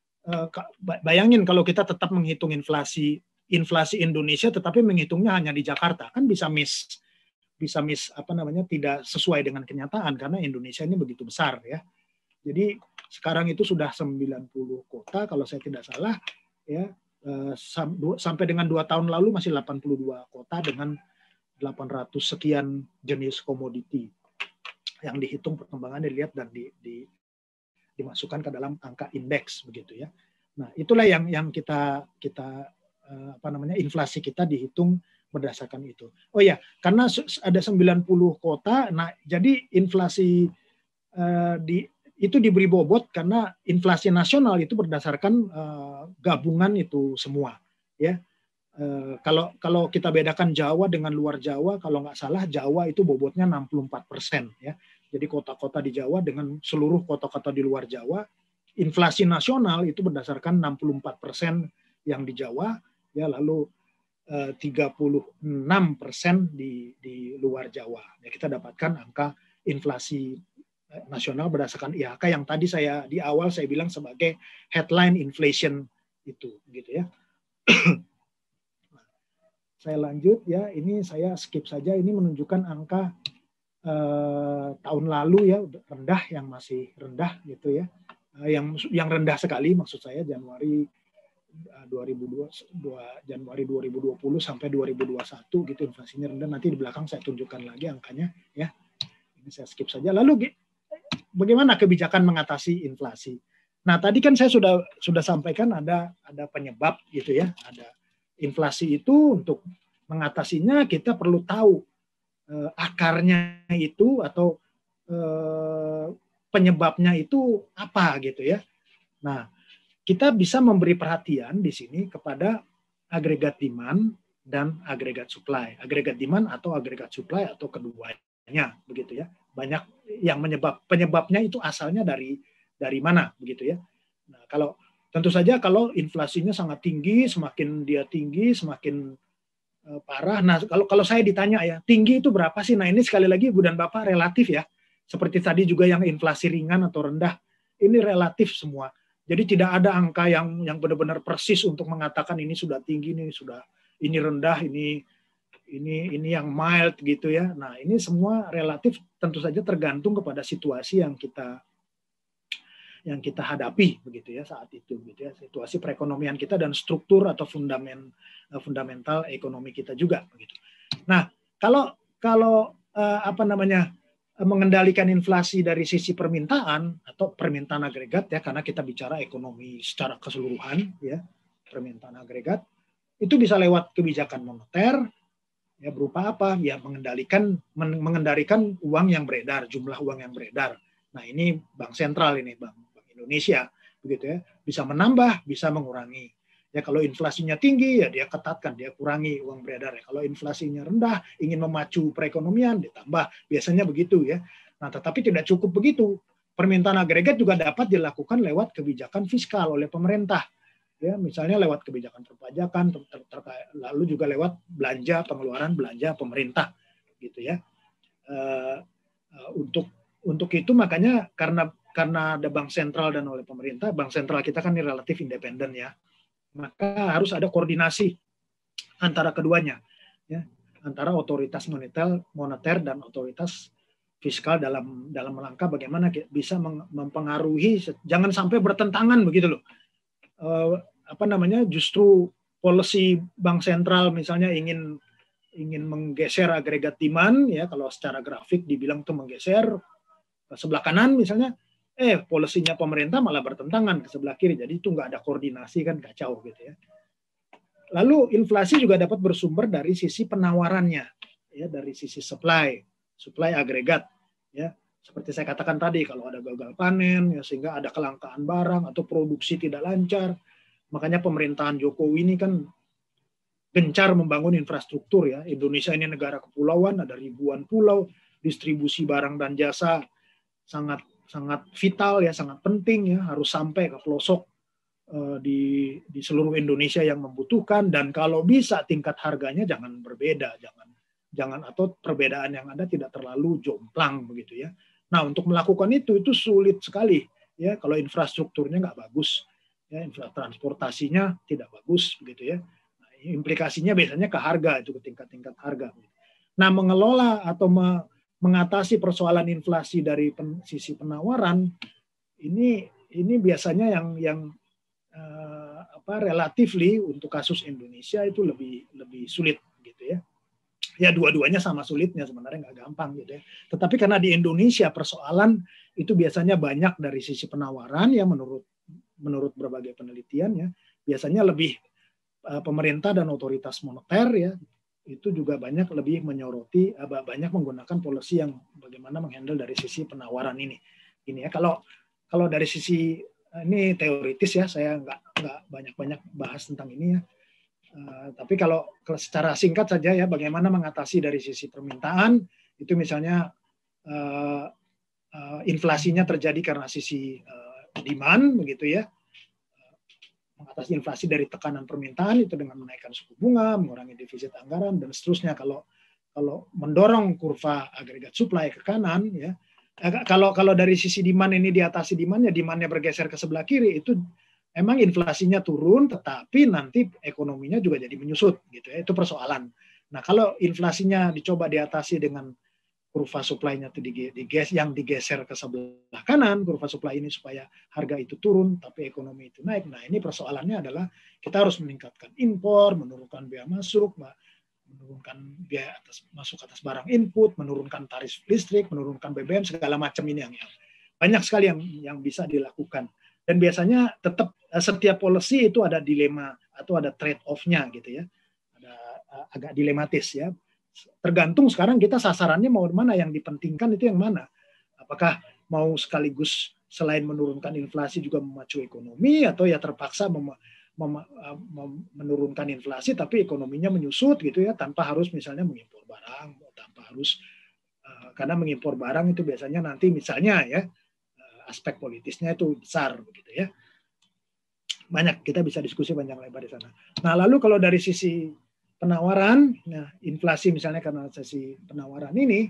bayangin kalau kita tetap menghitung inflasi inflasi Indonesia tetapi menghitungnya hanya di Jakarta, kan bisa miss bisa miss apa namanya tidak sesuai dengan kenyataan karena Indonesia ini begitu besar ya. Jadi sekarang itu sudah sembilan puluh kota kalau saya tidak salah ya, sampai dengan dua tahun lalu masih delapan puluh dua kota dengan delapan ratus sekian jenis komoditi yang dihitung perkembangannya, dilihat dan di, di, dimasukkan ke dalam angka indeks begitu ya. Nah, itulah yang yang kita kita apa namanya inflasi kita dihitung berdasarkan itu. Oh ya, karena ada sembilan puluh kota, nah jadi inflasi uh, di itu diberi bobot karena inflasi nasional itu berdasarkan uh, gabungan itu semua ya. Uh, kalau kalau kita bedakan Jawa dengan luar Jawa, kalau nggak salah Jawa itu bobotnya enam puluh empat persen ya. Jadi kota-kota di Jawa dengan seluruh kota-kota di luar Jawa, inflasi nasional itu berdasarkan enam puluh empat persen yang di Jawa ya, lalu uh, tiga puluh enam persen di di luar Jawa. Ya, kita dapatkan angka inflasi nasional berdasarkan I H K yang tadi saya di awal saya bilang sebagai headline inflation itu gitu ya. Saya lanjut ya, ini saya skip saja, ini menunjukkan angka eh, tahun lalu ya, rendah, yang masih rendah gitu ya, eh, yang yang rendah sekali maksud saya Januari dua ribu dua puluh, Januari dua ribu dua puluh sampai dua ribu dua puluh satu gitu inflasinya rendah. Nanti di belakang saya tunjukkan lagi angkanya ya. Ini saya skip saja. Lalu bagaimana kebijakan mengatasi inflasi? Nah, tadi kan saya sudah sudah sampaikan ada ada penyebab gitu ya, ada inflasi itu. Untuk mengatasinya kita perlu tahu eh, akarnya itu atau eh, penyebabnya itu apa gitu ya. Nah, kita bisa memberi perhatian di sini kepada agregat demand dan agregat supply. Agregat demand atau agregat supply atau keduanya begitu ya. Banyak yang menyebab penyebabnya itu asalnya dari dari mana begitu ya. Nah, kalau tentu saja kalau inflasinya sangat tinggi, semakin dia tinggi, semakin uh, parah. Nah, kalau kalau saya ditanya ya, tinggi itu berapa sih? Nah, ini sekali lagi Ibu dan Bapak relatif ya. Seperti tadi juga yang inflasi ringan atau rendah, ini relatif semua. Jadi tidak ada angka yang yang benar-benar persis untuk mengatakan ini sudah tinggi, ini sudah ini rendah, ini ini ini yang mild gitu ya. Nah, ini semua relatif, tentu saja tergantung kepada situasi yang kita yang kita hadapi begitu ya saat itu gitu ya, situasi perekonomian kita dan struktur atau fundament fundamental ekonomi kita juga begitu. Nah, kalau kalau uh, apa namanya mengendalikan inflasi dari sisi permintaan atau permintaan agregat ya, karena kita bicara ekonomi secara keseluruhan ya, permintaan agregat itu bisa lewat kebijakan moneter ya, berupa apa? Ya mengendalikan mengendalikan uang yang beredar, jumlah uang yang beredar. Nah, ini bank sentral ini, Bang. Indonesia begitu ya, bisa menambah, bisa mengurangi. Ya kalau inflasinya tinggi ya dia ketatkan, dia kurangi uang beredar. Ya, kalau inflasinya rendah, ingin memacu perekonomian ditambah, biasanya begitu ya. Nah, tetapi tidak cukup begitu. permintaan agregat juga dapat dilakukan lewat kebijakan fiskal oleh pemerintah. Ya, misalnya lewat kebijakan perpajakan, ter ter ter lalu juga lewat belanja, pengeluaran belanja pemerintah, gitu ya. Uh, uh, untuk untuk itu makanya karena karena ada bank sentral dan oleh pemerintah, bank sentral kita kan ini relatif independen ya, maka harus ada koordinasi antara keduanya, ya, antara otoritas moneter, moneter dan otoritas fiskal dalam dalam rangka bagaimana bisa mempengaruhi, jangan sampai bertentangan begitu loh. Uh, apa namanya justru policy bank sentral misalnya ingin ingin menggeser agregat demand ya, kalau secara grafik dibilang tuh menggeser ke sebelah kanan misalnya, eh polisinya pemerintah malah bertentangan ke sebelah kiri, jadi itu nggak ada koordinasi kan, kacau gitu ya. Lalu inflasi juga dapat bersumber dari sisi penawarannya ya, dari sisi supply supply agregat ya. Seperti saya katakan tadi, kalau ada gagal panen, ya, sehingga ada kelangkaan barang atau produksi tidak lancar. Makanya pemerintahan Jokowi ini kan gencar membangun infrastruktur ya. Indonesia ini negara kepulauan, ada ribuan pulau, distribusi barang dan jasa sangat sangat vital ya, sangat penting ya, harus sampai ke pelosok uh, di di seluruh Indonesia yang membutuhkan, dan kalau bisa tingkat harganya jangan berbeda, jangan jangan atau perbedaan yang ada tidak terlalu jomplang begitu ya. Nah, untuk melakukan itu itu sulit sekali ya kalau infrastrukturnya nggak bagus, ya, infratransportasinya tidak bagus begitu ya. Nah, implikasinya biasanya ke harga, itu ke tingkat-tingkat harga. Nah, mengelola atau me mengatasi persoalan inflasi dari pen sisi penawaran ini ini biasanya yang yang uh, apa relatifly untuk kasus Indonesia itu lebih lebih sulit gitu ya. Ya dua-duanya sama sulitnya sebenarnya, nggak gampang gitu ya. Tetapi karena di Indonesia persoalan itu biasanya banyak dari sisi penawaran ya, menurut menurut berbagai penelitian ya, biasanya lebih uh, pemerintah dan otoritas moneter ya, itu juga banyak lebih menyoroti, uh, banyak menggunakan policy yang bagaimana menghandle dari sisi penawaran ini. Ini ya, kalau kalau dari sisi uh, ini teoritis ya, saya nggak nggak banyak-banyak bahas tentang ini ya. Uh, tapi kalau secara singkat saja ya, bagaimana mengatasi dari sisi permintaan itu misalnya uh, uh, inflasinya terjadi karena sisi uh, demand begitu ya, uh, mengatasi inflasi dari tekanan permintaan itu dengan menaikkan suku bunga, mengurangi defisit anggaran dan seterusnya. Kalau kalau mendorong kurva agregat supply ke kanan ya, uh, kalau kalau dari sisi demand ini diatasi demandnya, demandnya bergeser ke sebelah kiri, itu emang inflasinya turun, tetapi nanti ekonominya juga jadi menyusut, gitu ya. Itu persoalan. Nah, kalau inflasinya dicoba diatasi dengan kurva supply-nya itu diges, yang digeser ke sebelah kanan, kurva supply ini supaya harga itu turun, tapi ekonomi itu naik. Nah, ini persoalannya adalah kita harus meningkatkan impor, menurunkan biaya masuk, menurunkan biaya atas masuk atas barang input, menurunkan tarif listrik, menurunkan B B M, segala macam ini yang, yang banyak sekali yang yang bisa dilakukan. Dan biasanya tetap setiap policy itu ada dilema atau ada trade off-nya gitu ya. Ada agak dilematis ya. Tergantung sekarang kita sasarannya mau mana, yang dipentingkan itu yang mana. Apakah mau sekaligus selain menurunkan inflasi juga memacu ekonomi, atau ya terpaksa mem mem mem menurunkan inflasi tapi ekonominya menyusut gitu ya, tanpa harus misalnya mengimpor barang, tanpa harus uh, karena mengimpor barang itu biasanya nanti misalnya ya aspek politisnya itu besar begitu ya. Banyak, kita bisa diskusi panjang lebar di sana. Nah, lalu kalau dari sisi penawaran, nah inflasi misalnya karena sisi penawaran ini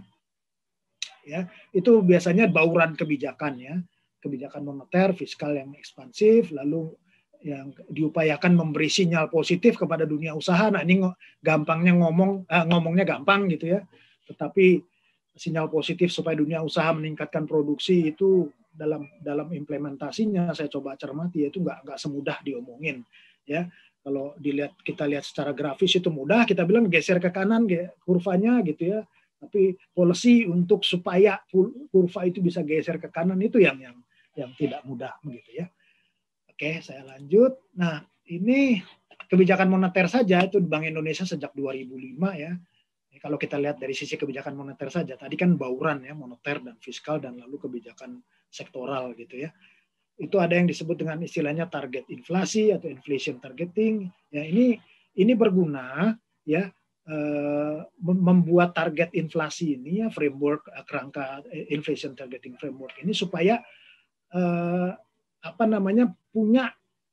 ya, itu biasanya bauran kebijakan ya. Kebijakan moneter, fiskal yang ekspansif, lalu yang diupayakan memberi sinyal positif kepada dunia usaha. Nah, ini gampangnya ngomong eh, ngomongnya gampang gitu ya. Tetapi sinyal positif supaya dunia usaha meningkatkan produksi itu dalam dalam implementasinya saya coba cermati, itu nggak nggak semudah diomongin ya. Kalau dilihat, kita lihat secara grafis itu mudah, kita bilang geser ke kanan kurvanya gitu ya, tapi policy untuk supaya kurva itu bisa geser ke kanan itu yang yang yang tidak mudah begitu ya. Oke, saya lanjut. Nah, ini kebijakan moneter saja itu Bank Indonesia sejak dua ribu lima ya. Kalau kita lihat dari sisi kebijakan moneter saja, tadi kan bauran ya, moneter dan fiskal dan lalu kebijakan sektoral gitu ya. Itu ada yang disebut dengan istilahnya target inflasi atau inflation targeting. Ya, ini ini berguna ya uh, membuat target inflasi ini ya, framework uh, kerangka inflation targeting framework ini supaya uh, apa namanya punya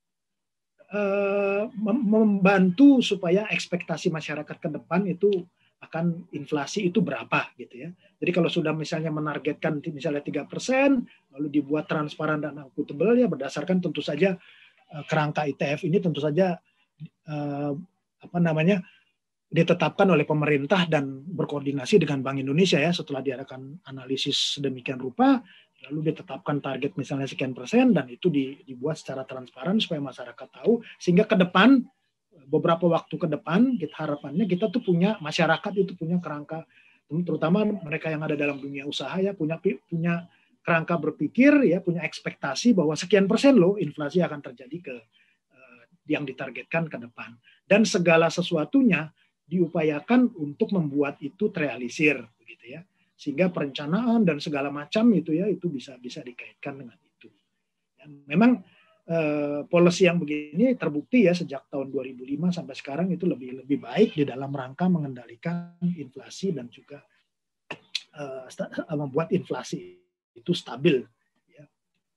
uh, membantu supaya ekspektasi masyarakat ke depan itu akan inflasi itu berapa gitu ya. Jadi kalau sudah misalnya menargetkan misalnya tiga persen lalu dibuat transparan dan akuntabel ya berdasarkan tentu saja uh, kerangka I T F ini tentu saja uh, apa namanya ditetapkan oleh pemerintah dan berkoordinasi dengan Bank Indonesia ya setelah diadakan analisis sedemikian rupa lalu ditetapkan target misalnya sekian persen dan itu dibuat secara transparan supaya masyarakat tahu sehingga ke depan beberapa waktu ke depan kita harapannya kita tuh punya masyarakat itu punya kerangka terutama mereka yang ada dalam dunia usaha ya punya punya kerangka berpikir ya punya ekspektasi bahwa sekian persen loh inflasi akan terjadi ke uh, yang ditargetkan ke depan dan segala sesuatunya diupayakan untuk membuat itu terrealisir begitu ya sehingga perencanaan dan segala macam itu ya itu bisa bisa dikaitkan dengan itu ya, memang Uh, policy yang begini terbukti ya sejak tahun dua ribu lima sampai sekarang itu lebih lebih baik di dalam rangka mengendalikan inflasi dan juga uh, membuat inflasi itu stabil. Ya.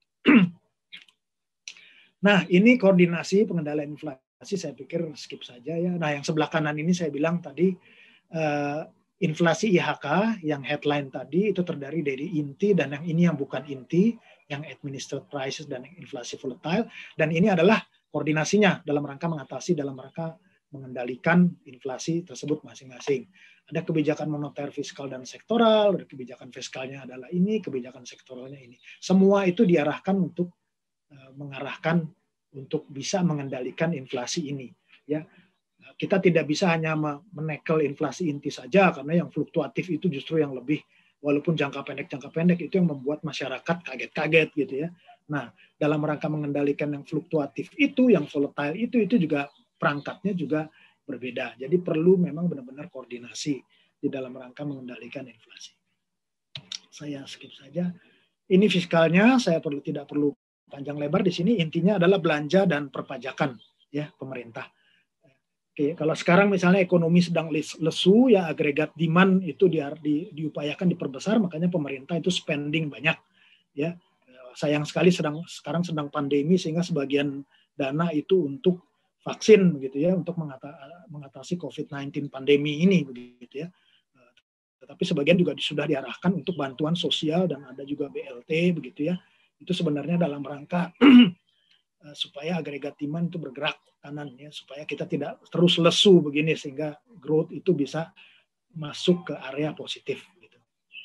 Nah ini koordinasi pengendalian inflasi saya pikir skip saja ya. Nah yang sebelah kanan ini saya bilang tadi uh, inflasi I H K yang headline tadi itu terdiri dari inti dan yang ini yang bukan inti. Yang administered prices dan inflasi volatile dan ini adalah koordinasinya dalam rangka mengatasi dalam rangka mengendalikan inflasi tersebut masing-masing. Ada kebijakan moneter, fiskal dan sektoral, ada kebijakan fiskalnya adalah ini, kebijakan sektoralnya ini. Semua itu diarahkan untuk uh, mengarahkan untuk bisa mengendalikan inflasi ini. Ya, kita tidak bisa hanya menekel inflasi inti saja karena yang fluktuatif itu justru yang lebih walaupun jangka pendek jangka pendek itu yang membuat masyarakat kaget-kaget gitu ya. Nah, dalam rangka mengendalikan yang fluktuatif itu, yang volatile itu itu juga perangkatnya juga berbeda. Jadi perlu memang benar-benar koordinasi di dalam rangka mengendalikan inflasi. Saya skip saja. Ini fiskalnya, saya perlu tidak perlu panjang lebar di sini. Intinya adalah belanja dan perpajakan ya pemerintah. Oke, kalau sekarang misalnya ekonomi sedang lesu, ya agregat demand itu di, di, diupayakan diperbesar, makanya pemerintah itu spending banyak. Ya, sayang sekali sedang sekarang sedang pandemi sehingga sebagian dana itu untuk vaksin, begitu ya, untuk mengatasi covid sembilan belas pandemi ini, begitu ya. Tetapi sebagian juga sudah diarahkan untuk bantuan sosial dan ada juga B L T, begitu ya. Itu sebenarnya dalam rangka supaya agregat demand itu bergerak kanan ya supaya kita tidak terus lesu begini sehingga growth itu bisa masuk ke area positif gitu.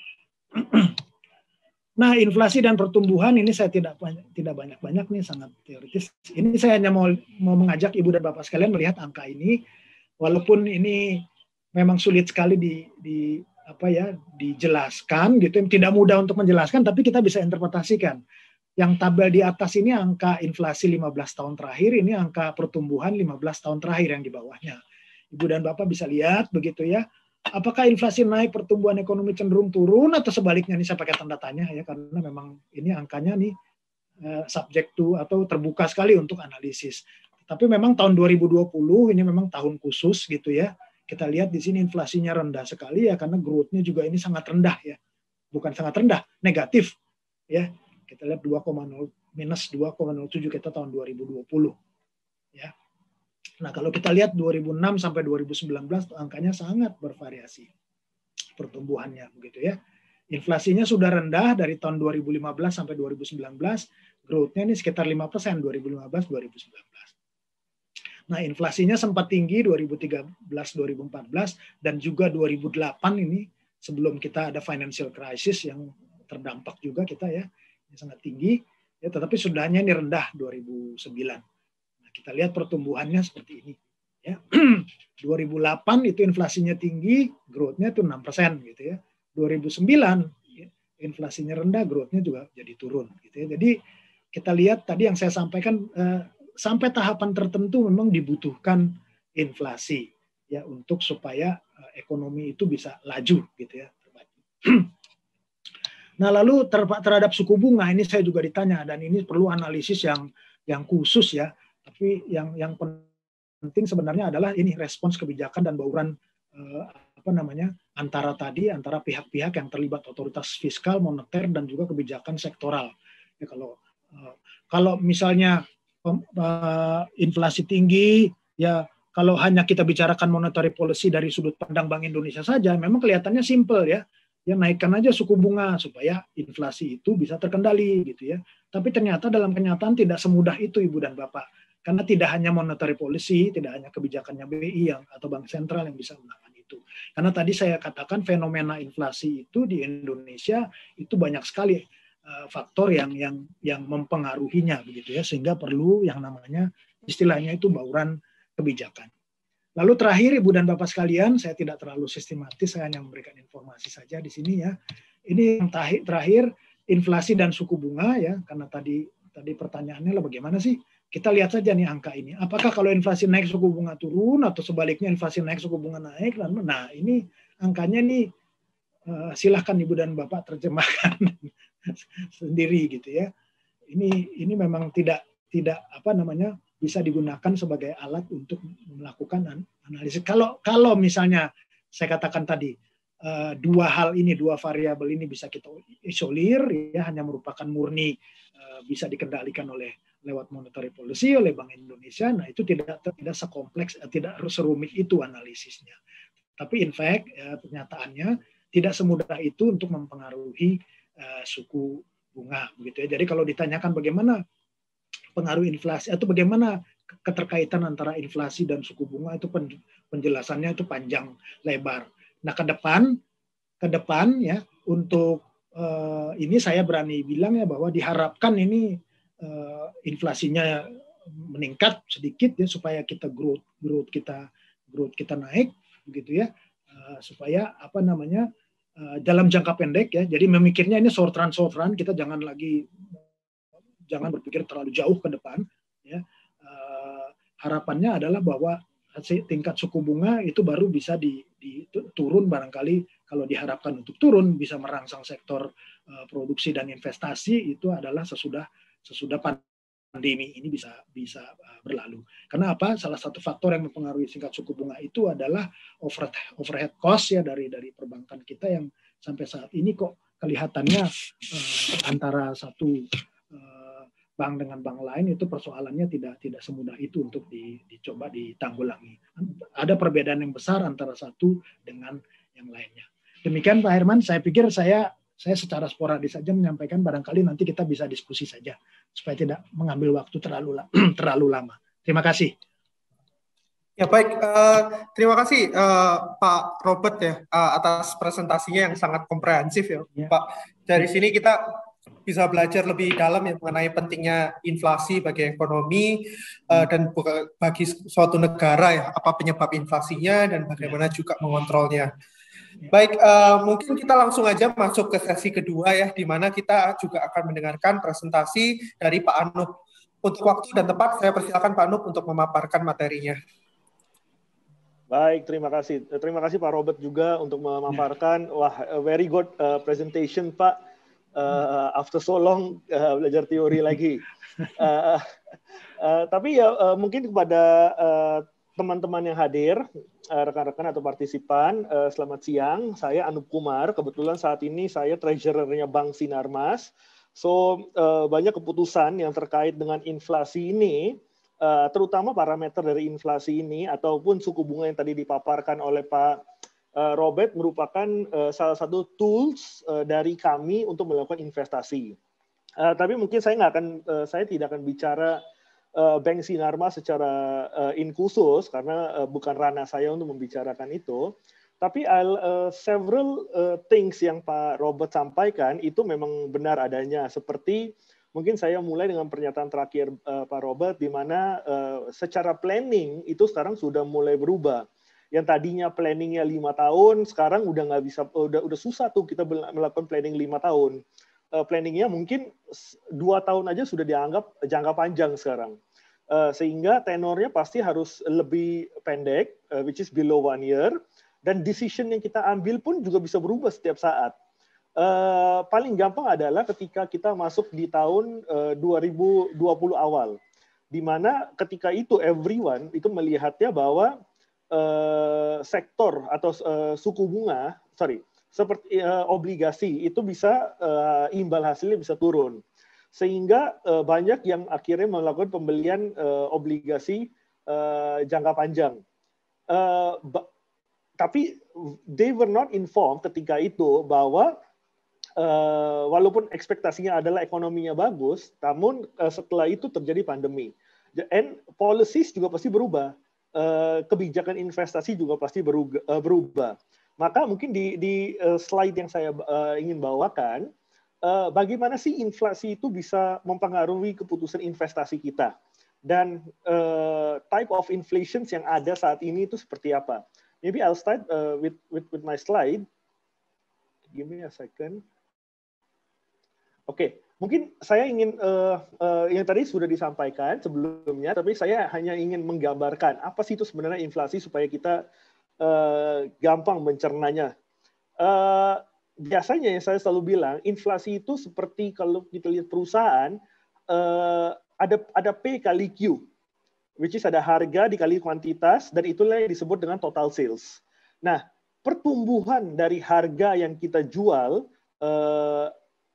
Nah, inflasi dan pertumbuhan ini saya tidak banyak, tidak banyak-banyak nih sangat teoritis. Ini saya hanya mau mau mengajak Ibu dan Bapak sekalian melihat angka ini walaupun ini memang sulit sekali di di apa ya dijelaskan gitu, tidak mudah untuk menjelaskan tapi kita bisa interpretasikan. Yang tabel di atas ini angka inflasi lima belas tahun terakhir, ini angka pertumbuhan lima belas tahun terakhir yang di bawahnya. Ibu dan Bapak bisa lihat begitu ya. Apakah inflasi naik, pertumbuhan ekonomi cenderung turun atau sebaliknya? Ini saya pakai tanda tanya ya karena memang ini angkanya nih uh, subject to atau terbuka sekali untuk analisis. Tapi memang tahun dua ribu dua puluh ini memang tahun khusus gitu ya. Kita lihat di sini inflasinya rendah sekali ya karena growth-nya juga ini sangat rendah ya. Bukan sangat rendah, negatif ya. Kita lihat dua koma nol minus dua koma nol tujuh kita tahun dua ribu dua puluh ya. Nah, kalau kita lihat dua ribu enam sampai dua ribu sembilan belas angkanya sangat bervariasi pertumbuhannya begitu ya. Inflasinya sudah rendah dari tahun dua ribu lima belas sampai dua ribu sembilan belas, growth-nya ini sekitar lima persen dua ribu lima belas dua ribu sembilan belas. Nah, inflasinya sempat tinggi dua ribu tiga belas dua ribu empat belas dan juga dua ribu delapan ini sebelum kita ada financial crisis yang terdampak juga kita ya. Sangat tinggi, ya, tetapi sudahnya ini rendah dua ribu sembilan. Nah, kita lihat pertumbuhannya seperti ini. Ya. dua ribu delapan itu inflasinya tinggi, growth-nya itu enam persen gitu ya. dua ribu sembilan ya, inflasinya rendah, growth-nya juga jadi turun gitu ya. Jadi kita lihat tadi yang saya sampaikan eh, sampai tahapan tertentu memang dibutuhkan inflasi ya untuk supaya eh, ekonomi itu bisa laju gitu ya. Nah, lalu terhadap suku bunga ini saya juga ditanya dan ini perlu analisis yang yang khusus ya. Tapi yang yang penting sebenarnya adalah ini respons kebijakan dan bauran uh, apa namanya antara tadi antara pihak-pihak yang terlibat otoritas fiskal, moneter dan juga kebijakan sektoral. Ya, kalau uh, kalau misalnya uh, inflasi tinggi, ya kalau hanya kita bicarakan monetary policy dari sudut pandang Bank Indonesia saja, memang kelihatannya simple ya. Ya naikkan aja suku bunga supaya inflasi itu bisa terkendali gitu ya. Tapi ternyata dalam kenyataan tidak semudah itu Ibu dan Bapak. Karena tidak hanya monetary policy, tidak hanya kebijakannya B I yang atau bank sentral yang bisa menangani itu. Karena tadi saya katakan fenomena inflasi itu di Indonesia itu banyak sekali uh, faktor yang yang yang mempengaruhinya begitu ya, sehingga perlu yang namanya istilahnya itu bauran kebijakan. Lalu terakhir Ibu dan Bapak sekalian, saya tidak terlalu sistematis, saya hanya memberikan informasi saja di sini ya. Ini yang terakhir inflasi dan suku bunga ya, karena tadi tadi pertanyaannya lah bagaimana sih? Kita lihat saja nih angka ini. Apakah kalau inflasi naik suku bunga turun atau sebaliknya inflasi naik suku bunga naik? Nah ini angkanya nih uh, silahkan Ibu dan Bapak terjemahkan sendiri gitu ya. Ini ini memang tidak tidak apa namanya bisa digunakan sebagai alat untuk melakukan analisis. Kalau kalau misalnya saya katakan tadi uh, dua hal ini, dua variabel ini bisa kita isolir, ya hanya merupakan murni uh, bisa dikendalikan oleh lewat monetary policy oleh Bank Indonesia. Nah itu tidak tidak sekompleks, tidak serumit itu analisisnya. Tapi in fact ya, pernyataannya tidak semudah itu untuk mempengaruhi uh, suku bunga, begitu ya. Jadi kalau ditanyakan bagaimana pengaruh inflasi atau bagaimana keterkaitan antara inflasi dan suku bunga, itu penjelasannya itu panjang lebar. Nah ke depan ke depan ya untuk uh, ini saya berani bilang ya bahwa diharapkan ini uh, inflasinya meningkat sedikit ya supaya kita growth growth kita growth kita naik begitu ya, uh, supaya apa namanya uh, dalam jangka pendek ya. Jadi memikirnya ini short run short run, kita jangan lagi jangan berpikir terlalu jauh ke depan. Ya. Uh, harapannya adalah bahwa tingkat suku bunga itu baru bisa di, di, turun barangkali kalau diharapkan untuk turun bisa merangsang sektor uh, produksi dan investasi itu adalah sesudah sesudah pandemi ini bisa bisa uh, berlalu. Karena apa? Salah satu faktor yang mempengaruhi tingkat suku bunga itu adalah overhead, overhead cost ya dari dari perbankan kita yang sampai saat ini kok kelihatannya uh, antara satu uh, bank dengan bank lain itu persoalannya tidak tidak semudah itu untuk di, dicoba ditanggulangi. Ada perbedaan yang besar antara satu dengan yang lainnya. Demikian Pak Herman, saya pikir saya saya secara sporadis saja menyampaikan, barangkali nanti kita bisa diskusi saja supaya tidak mengambil waktu terlalu terlalu lama. Terima kasih. Ya baik, uh, terima kasih uh, Pak Robert ya uh, atas presentasinya yang sangat komprehensif ya, ya. Pak. Dari sini kita bisa belajar lebih dalam ya mengenai pentingnya inflasi bagi ekonomi uh, dan bagi suatu negara ya, apa penyebab inflasinya dan bagaimana juga mengontrolnya. Baik, uh, mungkin kita langsung aja masuk ke sesi kedua ya, di mana kita juga akan mendengarkan presentasi dari Pak Anup. Untuk waktu dan tempat saya persilakan Pak Anup untuk memaparkan materinya. Baik, terima kasih. Terima kasih Pak Robert juga untuk memaparkan. Wah, very good uh, presentation Pak. Uh, after so long uh, belajar teori lagi. Uh, uh, tapi ya uh, mungkin kepada uh, teman-teman yang hadir, uh, rekan-rekan atau partisipan, uh, selamat siang. Saya Anup Kumar. Kebetulan saat ini saya treasurer-nya Bank Sinarmas. So uh, banyak keputusan yang terkait dengan inflasi ini, uh, terutama parameter dari inflasi ini ataupun suku bunga yang tadi dipaparkan oleh Pak Uh, Robert merupakan uh, salah satu tools uh, dari kami untuk melakukan investasi. Uh, tapi mungkin saya nggak akan, uh, saya tidak akan bicara uh, Bank Sinarmas secara uh, in khusus karena uh, bukan ranah saya untuk membicarakan itu. Tapi I'll, uh, several uh, things yang Pak Robert sampaikan itu memang benar adanya. Seperti mungkin saya mulai dengan pernyataan terakhir uh, Pak Robert, di mana uh, secara planning itu sekarang sudah mulai berubah. Yang tadinya planningnya lima tahun, sekarang udah nggak bisa, udah udah susah tuh kita melakukan planning lima tahun. Uh, planningnya mungkin dua tahun aja sudah dianggap jangka panjang sekarang. Uh, sehingga tenornya pasti harus lebih pendek, uh, which is below one year, dan decision yang kita ambil pun juga bisa berubah setiap saat. Uh, paling gampang adalah ketika kita masuk di tahun uh, dua ribu dua puluh awal, di mana ketika itu everyone itu melihatnya bahwa uh, sektor atau uh, suku bunga, sorry, seperti uh, obligasi itu bisa uh, imbal hasilnya bisa turun. Sehingga uh, banyak yang akhirnya melakukan pembelian uh, obligasi uh, jangka panjang. Uh, tapi they were not informed ketika itu bahwa uh, walaupun ekspektasinya adalah ekonominya bagus, namun uh, setelah itu terjadi pandemi. And policies juga pasti berubah. Uh, kebijakan investasi juga pasti berubah. Uh, berubah. Maka mungkin di, di uh, slide yang saya uh, ingin bawakan, Uh, bagaimana sih inflasi itu bisa mempengaruhi keputusan investasi kita? Dan uh, type of inflations yang ada saat ini itu seperti apa? Maybe I'll start uh, with, with with my slide. Give me a second. Oke, okay. Mungkin saya ingin uh, uh, yang tadi sudah disampaikan sebelumnya, tapi saya hanya ingin menggambarkan apa sih itu sebenarnya inflasi supaya kita uh, gampang mencernanya. Uh, Biasanya yang saya selalu bilang, inflasi itu seperti kalau kita lihat perusahaan, uh, ada ada P kali Q, which is ada harga dikali kuantitas, dan itulah yang disebut dengan total sales. Nah, pertumbuhan dari harga yang kita jual uh,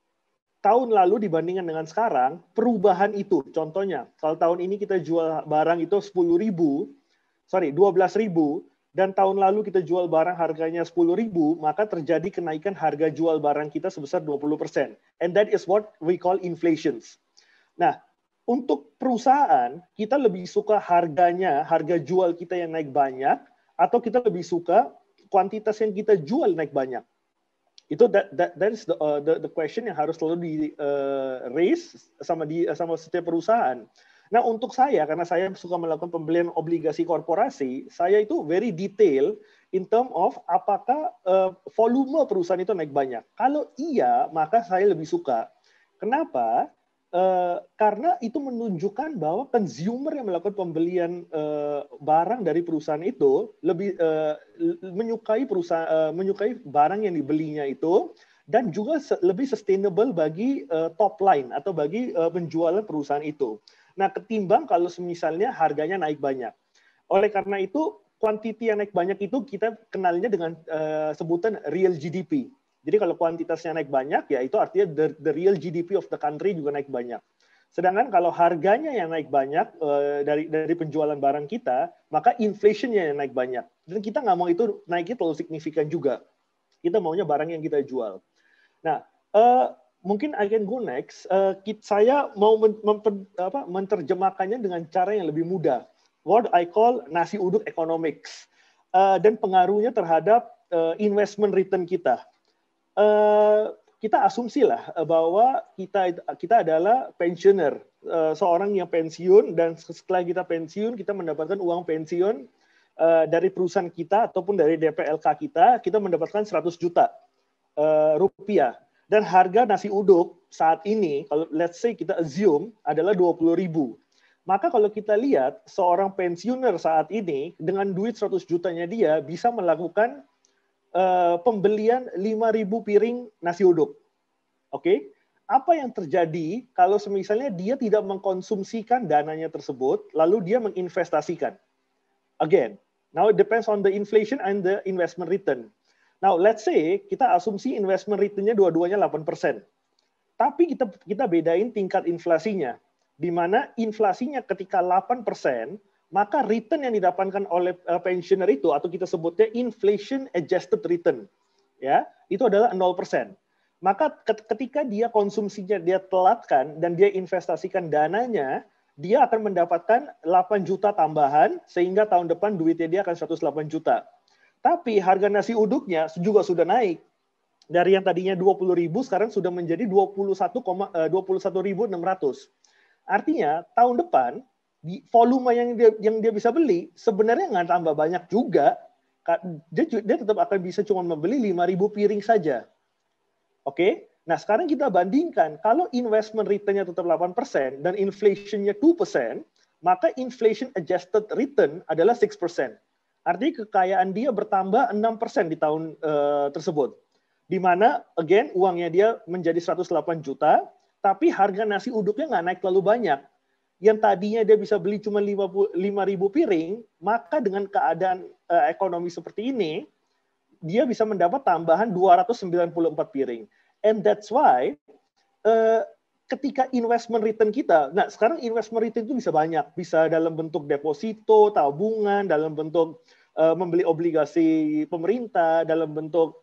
tahun lalu dibandingkan dengan sekarang, perubahan itu, contohnya, kalau tahun ini kita jual barang itu sepuluh ribu, sorry, dua belas ribu, dan tahun lalu kita jual barang harganya sepuluh ribu, maka terjadi kenaikan harga jual barang kita sebesar dua puluh persen. And that is what we call inflation. Nah, untuk perusahaan, kita lebih suka harganya, harga jual kita yang naik banyak, atau kita lebih suka kuantitas yang kita jual naik banyak. Itu that, that, that is the, uh, the, the question yang harus selalu di uh, raise sama, di, sama setiap perusahaan. Nah, untuk saya, karena saya suka melakukan pembelian obligasi korporasi, saya itu very detail in term of apakah uh, volume perusahaan itu naik banyak. Kalau iya, maka saya lebih suka. Kenapa? Uh, karena itu menunjukkan bahwa consumer yang melakukan pembelian uh, barang dari perusahaan itu lebih uh, menyukai perusahaan, uh, menyukai barang yang dibelinya itu, dan juga lebih sustainable bagi uh, top line atau bagi uh, penjualan perusahaan itu. Nah, ketimbang kalau misalnya harganya naik banyak. Oleh karena itu, kuantiti yang naik banyak itu kita kenalnya dengan uh, sebutan real G D P. Jadi kalau kuantitasnya naik banyak, ya itu artinya the, the real G D P of the country juga naik banyak. Sedangkan kalau harganya yang naik banyak uh, dari dari penjualan barang kita, maka inflationnya yang naik banyak. Dan kita nggak mau itu naiknya terlalu signifikan juga. Kita maunya barang yang kita jual. Nah, uh, mungkin I can go next. Uh, saya mau men, memper, apa, menerjemahkannya dengan cara yang lebih mudah. What I call nasi uduk economics. Uh, dan pengaruhnya terhadap uh, investment return kita. Uh, kita asumsilah bahwa kita kita adalah pensioner, uh, seorang yang pensiun, dan setelah kita pensiun, kita mendapatkan uang pensiun uh, dari perusahaan kita ataupun dari D P L K kita, kita mendapatkan seratus juta uh, rupiah. Dan harga nasi uduk saat ini, kalau let's say kita assume adalah dua puluh ribu. Maka kalau kita lihat seorang pensiuner saat ini dengan duit seratus jutanya dia bisa melakukan uh, pembelian lima ribu piring nasi uduk. Oke? Okay? Apa yang terjadi kalau misalnya dia tidak mengkonsumsikan dananya tersebut lalu dia menginvestasikan? Again, now it depends on the inflation and the investment return. Now, let's say kita asumsi investment return-nya dua-duanya delapan persen. Tapi kita kita bedain tingkat inflasinya. Di mana inflasinya ketika delapan persen, maka return yang didapatkan oleh uh, pensioner itu, atau kita sebutnya inflation adjusted return, ya, itu adalah nol persen. Maka ketika dia konsumsinya dia telatkan dan dia investasikan dananya, dia akan mendapatkan delapan juta tambahan, sehingga tahun depan duitnya dia akan seratus delapan juta. Tapi harga nasi uduknya juga sudah naik. Dari yang tadinya dua puluh ribu, sekarang sudah menjadi dua puluh satu ribu enam ratus. Artinya, tahun depan, di volume yang dia, yang dia bisa beli, sebenarnya nggak tambah banyak juga. Dia, dia tetap akan bisa cuma membeli lima ribu piring saja. Oke? Nah, sekarang kita bandingkan, kalau investment return-nya tetap delapan persen dan inflation-nya dua persen, maka inflation adjusted return adalah enam persen. Artinya kekayaan dia bertambah enam persen di tahun uh, tersebut. Di mana, again, uangnya dia menjadi seratus delapan juta, tapi harga nasi uduknya nggak naik terlalu banyak. yang tadinya dia bisa beli cuma lima ribu piring, maka dengan keadaan uh, ekonomi seperti ini, dia bisa mendapat tambahan dua ratus sembilan puluh empat piring. And that's why uh, ketika investment return kita, nah sekarang investment return itu bisa banyak, bisa dalam bentuk deposito, tabungan, dalam bentuk uh, membeli obligasi pemerintah, dalam bentuk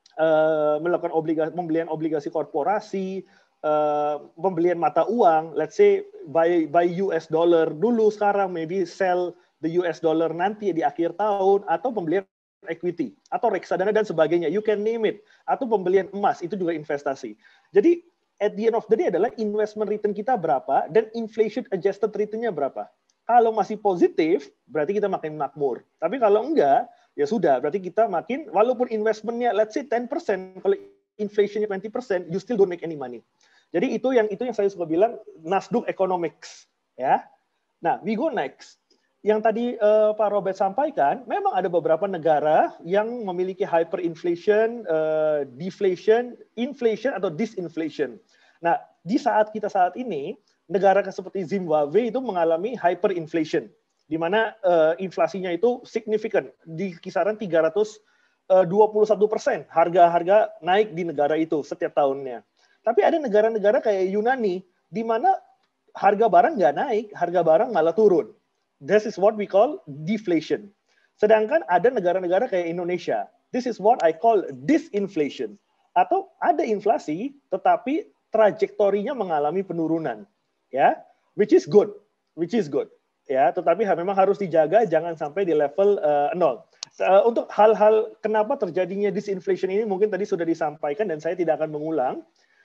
uh, melakukan obligasi, pembelian obligasi korporasi, Uh, pembelian mata uang, let's say buy buy U S dollar dulu sekarang, maybe sell the U S dollar nanti di akhir tahun, atau pembelian equity atau reksadana dan sebagainya, you can name it, atau pembelian emas, itu juga investasi. Jadi at the end of the day adalah investment return kita berapa dan inflation adjusted return-nya berapa. Kalau masih positif, berarti kita makin makmur. Tapi kalau enggak, ya sudah, berarti kita makin, walaupun investment-nya let's say ten percent, kalau inflation-nya twenty percent, you still don't make any money. Jadi itu yang itu yang saya suka bilang Nasdaq economics, ya. Nah, we go next. Yang tadi uh, Pak Robert sampaikan, memang ada beberapa negara yang memiliki hyperinflation, uh, deflation, inflation atau disinflation. Nah, di saat kita saat ini, negara seperti Zimbabwe itu mengalami hyperinflation, di mana uh, inflasinya itu signifikan di kisaran tiga ratus dua puluh satu persen. Harga-harga naik di negara itu setiap tahunnya. Tapi ada negara-negara kayak Yunani, di mana harga barang nggak naik, harga barang malah turun. This is what we call deflation. Sedangkan ada negara-negara kayak Indonesia, this is what I call disinflation. Atau ada inflasi, tetapi trajektorinya mengalami penurunan, ya, which is good, which is good, ya. Tetapi memang harus dijaga, jangan sampai di level uh, nol. Uh, untuk hal-hal kenapa terjadinya disinflation ini mungkin tadi sudah disampaikan dan saya tidak akan mengulang.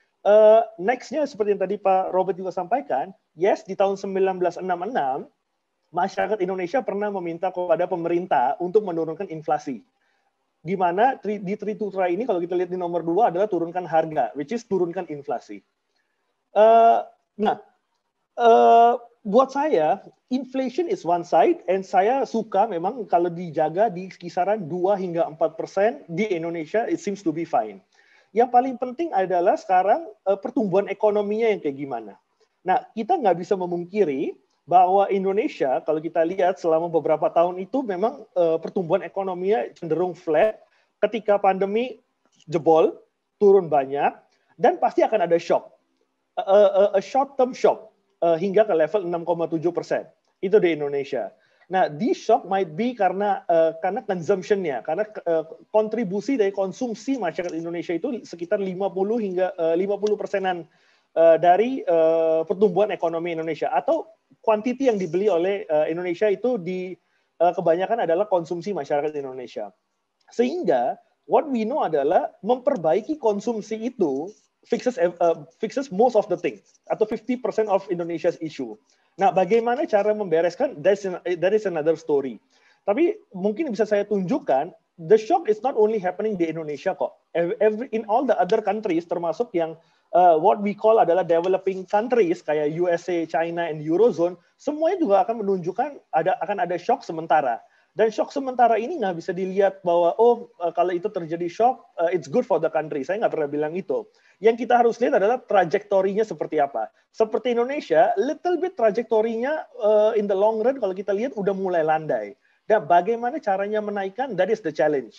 Uh, Next-nya seperti yang tadi Pak Robert juga sampaikan, yes, di tahun seribu sembilan ratus enam puluh enam, masyarakat Indonesia pernah meminta kepada pemerintah untuk menurunkan inflasi. Di mana di Tritutra ini, kalau kita lihat di nomor dua adalah turunkan harga, which is turunkan inflasi. Uh, nah, uh, buat saya, inflation is one side, and saya suka memang kalau dijaga di kisaran dua hingga empat persen di Indonesia, it seems to be fine. Yang paling penting adalah sekarang uh, pertumbuhan ekonominya yang kayak gimana. Nah, kita nggak bisa memungkiri bahwa Indonesia, kalau kita lihat selama beberapa tahun itu memang uh, pertumbuhan ekonominya cenderung flat. Ketika pandemi jebol, turun banyak, dan pasti akan ada shock. A, a, a short-term shock uh, hingga ke level enam koma tujuh persen. Itu di Indonesia. Nah, this shock might be karena uh, karena consumption-nya, karena uh, kontribusi dari konsumsi masyarakat Indonesia itu sekitar lima puluh hingga uh, lima puluh persenan uh, dari uh, pertumbuhan ekonomi Indonesia, atau quantity yang dibeli oleh uh, Indonesia itu di uh, kebanyakan adalah konsumsi masyarakat Indonesia. Sehingga what we know adalah memperbaiki konsumsi itu fixes uh, fixes most of the thing, atau fifty percent of Indonesia's issue. Nah, bagaimana cara membereskan, that is, that is another story. Tapi mungkin bisa saya tunjukkan, the shock is not only happening di Indonesia kok. Every, in all the other countries, termasuk yang uh, what we call adalah developing countries, kayak U S A, China, and Eurozone, semuanya juga akan menunjukkan ada akan ada shock sementara. Dan shock sementara ini nggak bisa dilihat bahwa, oh, uh, kalau itu terjadi shock, uh, it's good for the country. Saya nggak pernah bilang itu. Yang kita harus lihat adalah trajektorinya seperti apa. Seperti Indonesia, little bit trajektorinya uh, in the long run, kalau kita lihat udah mulai landai. Dan bagaimana caranya menaikkan, that is the challenge.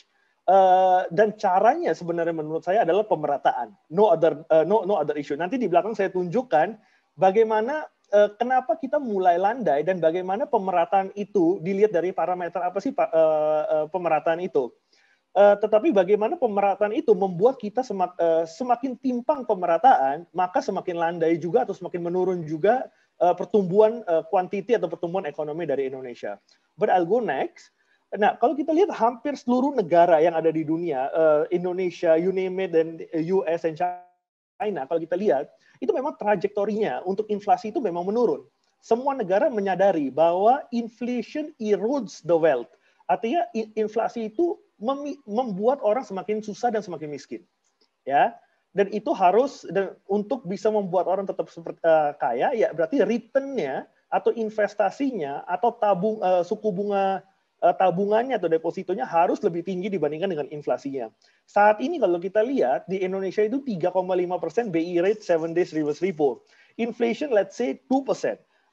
Uh, dan caranya sebenarnya menurut saya adalah pemerataan. No other, uh, no, no other issue. Nanti di belakang saya tunjukkan bagaimana uh, kenapa kita mulai landai dan bagaimana pemerataan itu dilihat dari parameter apa sih uh, uh, pemerataan itu. Uh, tetapi bagaimana pemerataan itu membuat kita semak, uh, semakin timpang pemerataan, maka semakin landai juga atau semakin menurun juga uh, pertumbuhan uh, quantity atau pertumbuhan ekonomi dari Indonesia. But I'll go next. Nah, kalau kita lihat hampir seluruh negara yang ada di dunia, uh, Indonesia, you name it, dan U S dan China, kalau kita lihat, itu memang trajektorinya untuk inflasi itu memang menurun. Semua negara menyadari bahwa inflation erodes the wealth. Artinya inflasi itu membuat orang semakin susah dan semakin miskin, ya. Dan itu harus, dan untuk bisa membuat orang tetap seperti uh, kaya, ya berarti return-nya atau investasinya atau tabung uh, suku bunga uh, tabungannya atau depositonya harus lebih tinggi dibandingkan dengan inflasinya. Saat ini kalau kita lihat di Indonesia itu tiga koma lima persen B I rate seven days reverse repo, inflation let's say two percent.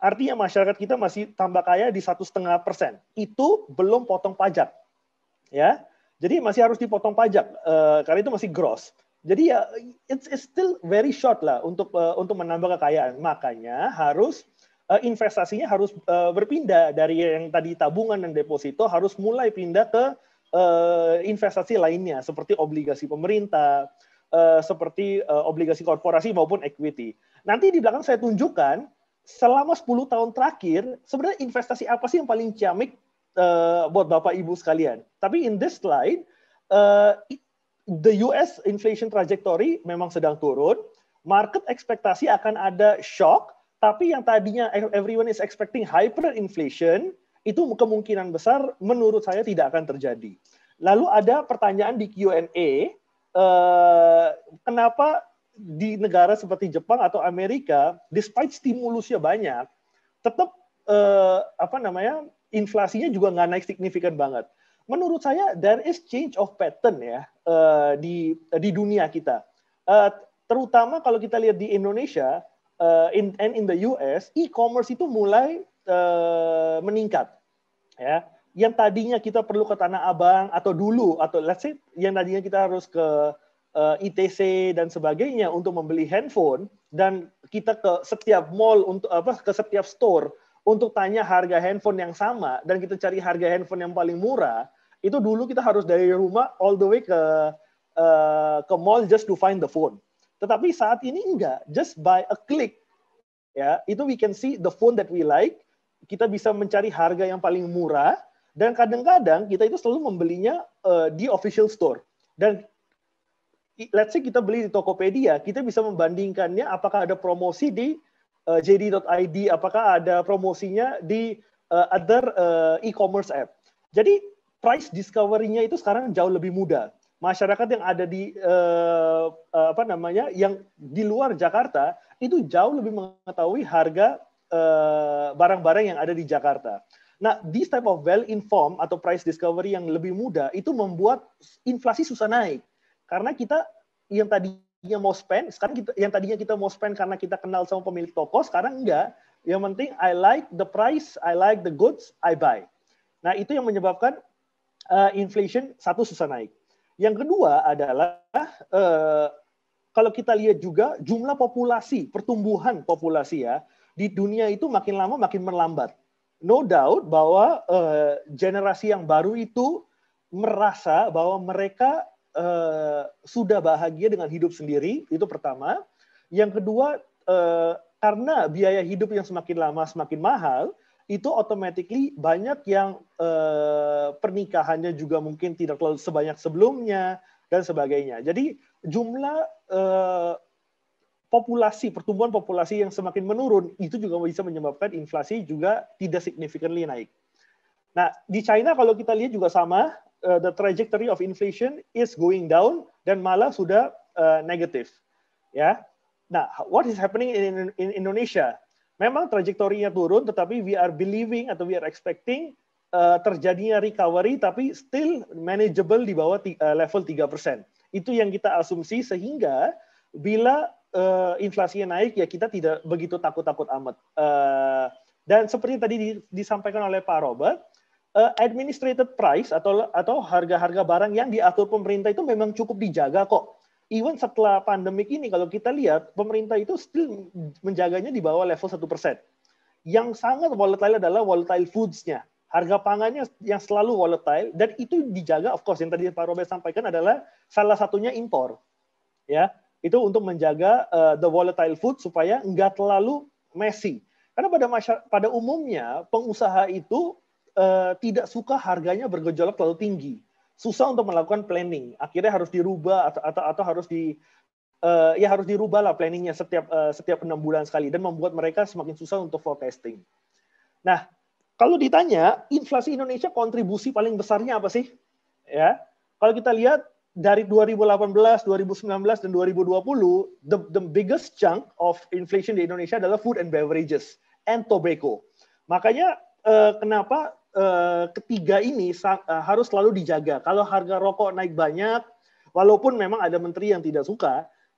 Artinya masyarakat kita masih tambah kaya di satu setengah persen. Itu belum potong pajak, ya. Jadi masih harus dipotong pajak uh, karena itu masih gross. Jadi ya it's, it's still very short lah untuk uh, untuk menambah kekayaan. Makanya harus uh, investasinya harus uh, berpindah dari yang tadi tabungan dan deposito, harus mulai pindah ke uh, investasi lainnya seperti obligasi pemerintah, uh, seperti uh, obligasi korporasi maupun equity. Nanti di belakang saya tunjukkan selama sepuluh tahun terakhir sebenarnya investasi apa sih yang paling ciamik uh, buat Bapak Ibu sekalian. Tapi in this slide uh, the U S inflation trajectory memang sedang turun. Market ekspektasi akan ada shock, tapi yang tadinya everyone is expecting hyperinflation, itu kemungkinan besar menurut saya tidak akan terjadi. Lalu ada pertanyaan di Q and A, uh, kenapa di negara seperti Jepang atau Amerika, despite stimulusnya banyak, tetap uh, apa namanya inflasinya juga nggak naik signifikan banget. Menurut saya there is change of pattern ya uh, di di dunia kita, uh, terutama kalau kita lihat di Indonesia uh, in, and in the U S, e-commerce itu mulai uh, meningkat, ya. Yang tadinya kita perlu ke Tanah Abang atau dulu atau let's say yang tadinya kita harus ke uh, I T C dan sebagainya untuk membeli handphone, dan kita ke setiap mall untuk apa ke setiap store untuk tanya harga handphone yang sama dan kita cari harga handphone yang paling murah, itu dulu kita harus dari rumah all the way ke uh, ke mall just to find the phone. Tetapi saat ini enggak, just by a click, ya, itu we can see the phone that we like, kita bisa mencari harga yang paling murah, dan kadang-kadang kita itu selalu membelinya uh, di official store. Dan let's say kita beli di Tokopedia, kita bisa membandingkannya apakah ada promosi di uh, j d dot i d, apakah ada promosinya di uh, other uh, e-commerce app. Jadi price discovery-nya itu sekarang jauh lebih mudah. Masyarakat yang ada di uh, uh, apa namanya, yang di luar Jakarta itu jauh lebih mengetahui harga uh, barang-barang yang ada di Jakarta. Nah, this type of well-informed atau price discovery yang lebih mudah itu membuat inflasi susah naik. Karena kita yang tadinya mau spend, sekarang kita, yang tadinya kita mau spend karena kita kenal sama pemilik toko, sekarang enggak. Yang penting I like the price, I like the goods, I buy. Nah, itu yang menyebabkan uh, inflation satu susah naik. Yang kedua adalah uh, kalau kita lihat juga jumlah populasi, pertumbuhan populasi ya di dunia itu makin lama makin melambat. No doubt bahwa uh, generasi yang baru itu merasa bahwa mereka uh, sudah bahagia dengan hidup sendiri, itu pertama. Yang kedua, uh, karena biaya hidup yang semakin lama semakin mahal, itu automatically banyak yang uh, pernikahannya juga mungkin tidak terlalu sebanyak sebelumnya dan sebagainya. Jadi jumlah uh, populasi, pertumbuhan populasi yang semakin menurun, itu juga bisa menyebabkan inflasi juga tidak significantly naik. Nah, di China kalau kita lihat juga sama, uh, the trajectory of inflation is going down dan malah sudah uh, negatif. Ya. Nah, what is happening in, in Indonesia? Memang trajektorinya turun, tetapi we are believing atau we are expecting uh, terjadinya recovery, tapi still manageable di bawah uh, level tiga persen. Itu yang kita asumsi, sehingga bila uh, inflasinya naik, ya kita tidak begitu takut-takut amat. Uh, dan seperti tadi di, disampaikan oleh Pak Robert, uh, administrated price atau atau harga-harga barang yang diatur pemerintah itu memang cukup dijaga kok. Even setelah pandemik ini, kalau kita lihat, pemerintah itu still menjaganya di bawah level satu persen. Yang sangat volatile adalah volatile foods-nya. Harga pangannya yang selalu volatile, dan itu dijaga, of course, yang tadi Pak Robert sampaikan adalah salah satunya impor. Ya, itu untuk menjaga uh, the volatile food supaya nggak terlalu messy. Karena pada masyarakat, pada umumnya, pengusaha itu uh, tidak suka harganya bergejolak terlalu tinggi. Susah untuk melakukan planning, akhirnya harus dirubah atau atau, atau harus di uh, ya harus dirubah lah planningnya setiap uh, setiap enam bulan sekali, dan membuat mereka semakin susah untuk forecasting. Nah, kalau ditanya inflasi Indonesia kontribusi paling besarnya apa sih? Ya, kalau kita lihat dari dua ribu delapan belas, dua ribu sembilan belas dan dua ribu dua puluh, the the biggest chunk of inflation di Indonesia adalah food and beverages and tobacco. Makanya uh, kenapa Uh, ketiga ini uh, harus selalu dijaga. Kalau harga rokok naik banyak, walaupun memang ada menteri yang tidak suka,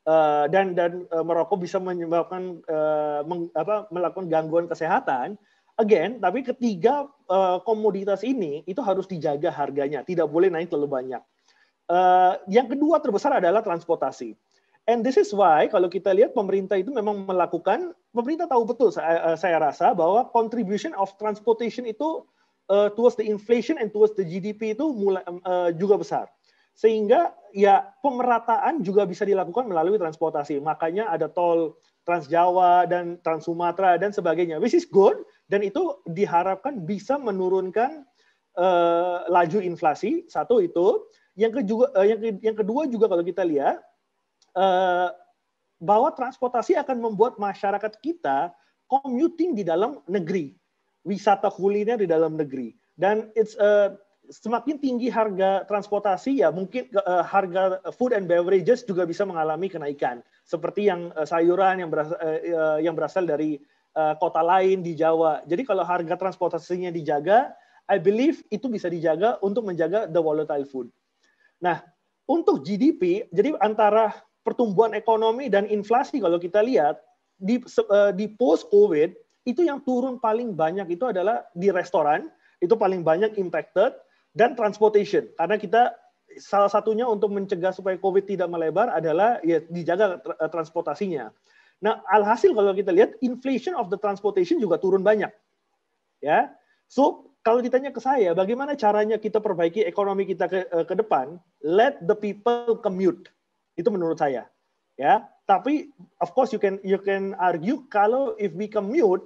uh, dan dan uh, merokok bisa menyebabkan uh, meng, apa, melakukan gangguan kesehatan. Again, tapi ketiga uh, komoditas ini itu harus dijaga harganya, tidak boleh naik terlalu banyak. Uh, yang kedua terbesar adalah transportasi. And this is why kalau kita lihat pemerintah itu memang melakukan, pemerintah tahu betul saya, saya rasa bahwa contribution of transportation itu uh, towards the inflation and towards the G D P itu mulai, uh, juga besar. Sehingga ya pemerataan juga bisa dilakukan melalui transportasi. Makanya ada tol Trans Jawa dan Trans Sumatera dan sebagainya, which is good, dan itu diharapkan bisa menurunkan uh, laju inflasi. Satu itu. Yang kedua, uh, yang, yang kedua juga kalau kita lihat uh, bahwa transportasi akan membuat masyarakat kita commuting di dalam negeri, wisata kuliner di dalam negeri, dan it's uh, semakin tinggi harga transportasi, ya mungkin uh, harga food and beverages juga bisa mengalami kenaikan. Seperti yang uh, sayuran yang berasal, uh, yang berasal dari uh, kota lain di Jawa. Jadi kalau harga transportasinya dijaga, I believe itu bisa dijaga untuk menjaga the volatile food. Nah, untuk G D P, jadi antara pertumbuhan ekonomi dan inflasi kalau kita lihat, di, uh, di post-COVID, itu yang turun paling banyak itu adalah di restoran, itu paling banyak impacted, dan transportation, karena kita salah satunya untuk mencegah supaya COVID tidak melebar adalah ya dijaga transportasinya. Nah, alhasil kalau kita lihat inflation of the transportation juga turun banyak, ya. So kalau ditanya ke saya, bagaimana caranya kita perbaiki ekonomi kita ke, ke depan? Let the people commute, itu menurut saya, ya. Tapi of course you can you can argue kalau if we commute,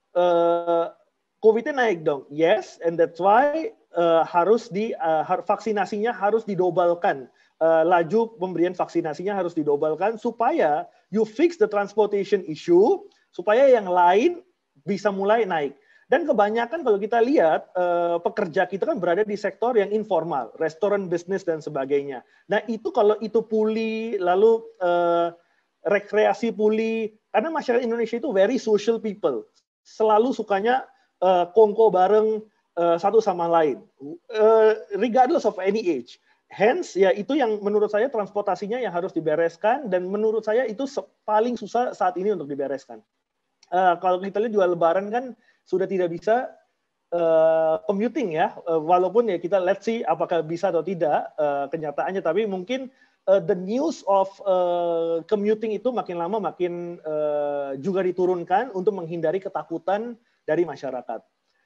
uh, COVID-nya naik dong. Yes, and that's why uh, harus di uh, vaksinasinya harus didobalkan. Uh, laju pemberian vaksinasinya harus didobalkan supaya you fix the transportation issue, supaya yang lain bisa mulai naik. Dan kebanyakan kalau kita lihat uh, pekerja kita kan berada di sektor yang informal, restoran, bisnis dan sebagainya. Nah itu kalau itu pulih, lalu uh, rekreasi pulih, karena masyarakat Indonesia itu very social people, selalu sukanya Uh, kongko bareng uh, satu sama lain, uh, regardless of any age. Hence, ya itu yang menurut saya transportasinya yang harus dibereskan, dan menurut saya itu paling susah saat ini untuk dibereskan. Uh, kalau kita lihat juga Lebaran kan sudah tidak bisa uh, commuting ya, uh, walaupun ya kita let's see apakah bisa atau tidak uh, kenyataannya, tapi mungkin uh, the news of uh, commuting itu makin lama makin uh, juga diturunkan untuk menghindari ketakutan dari masyarakat.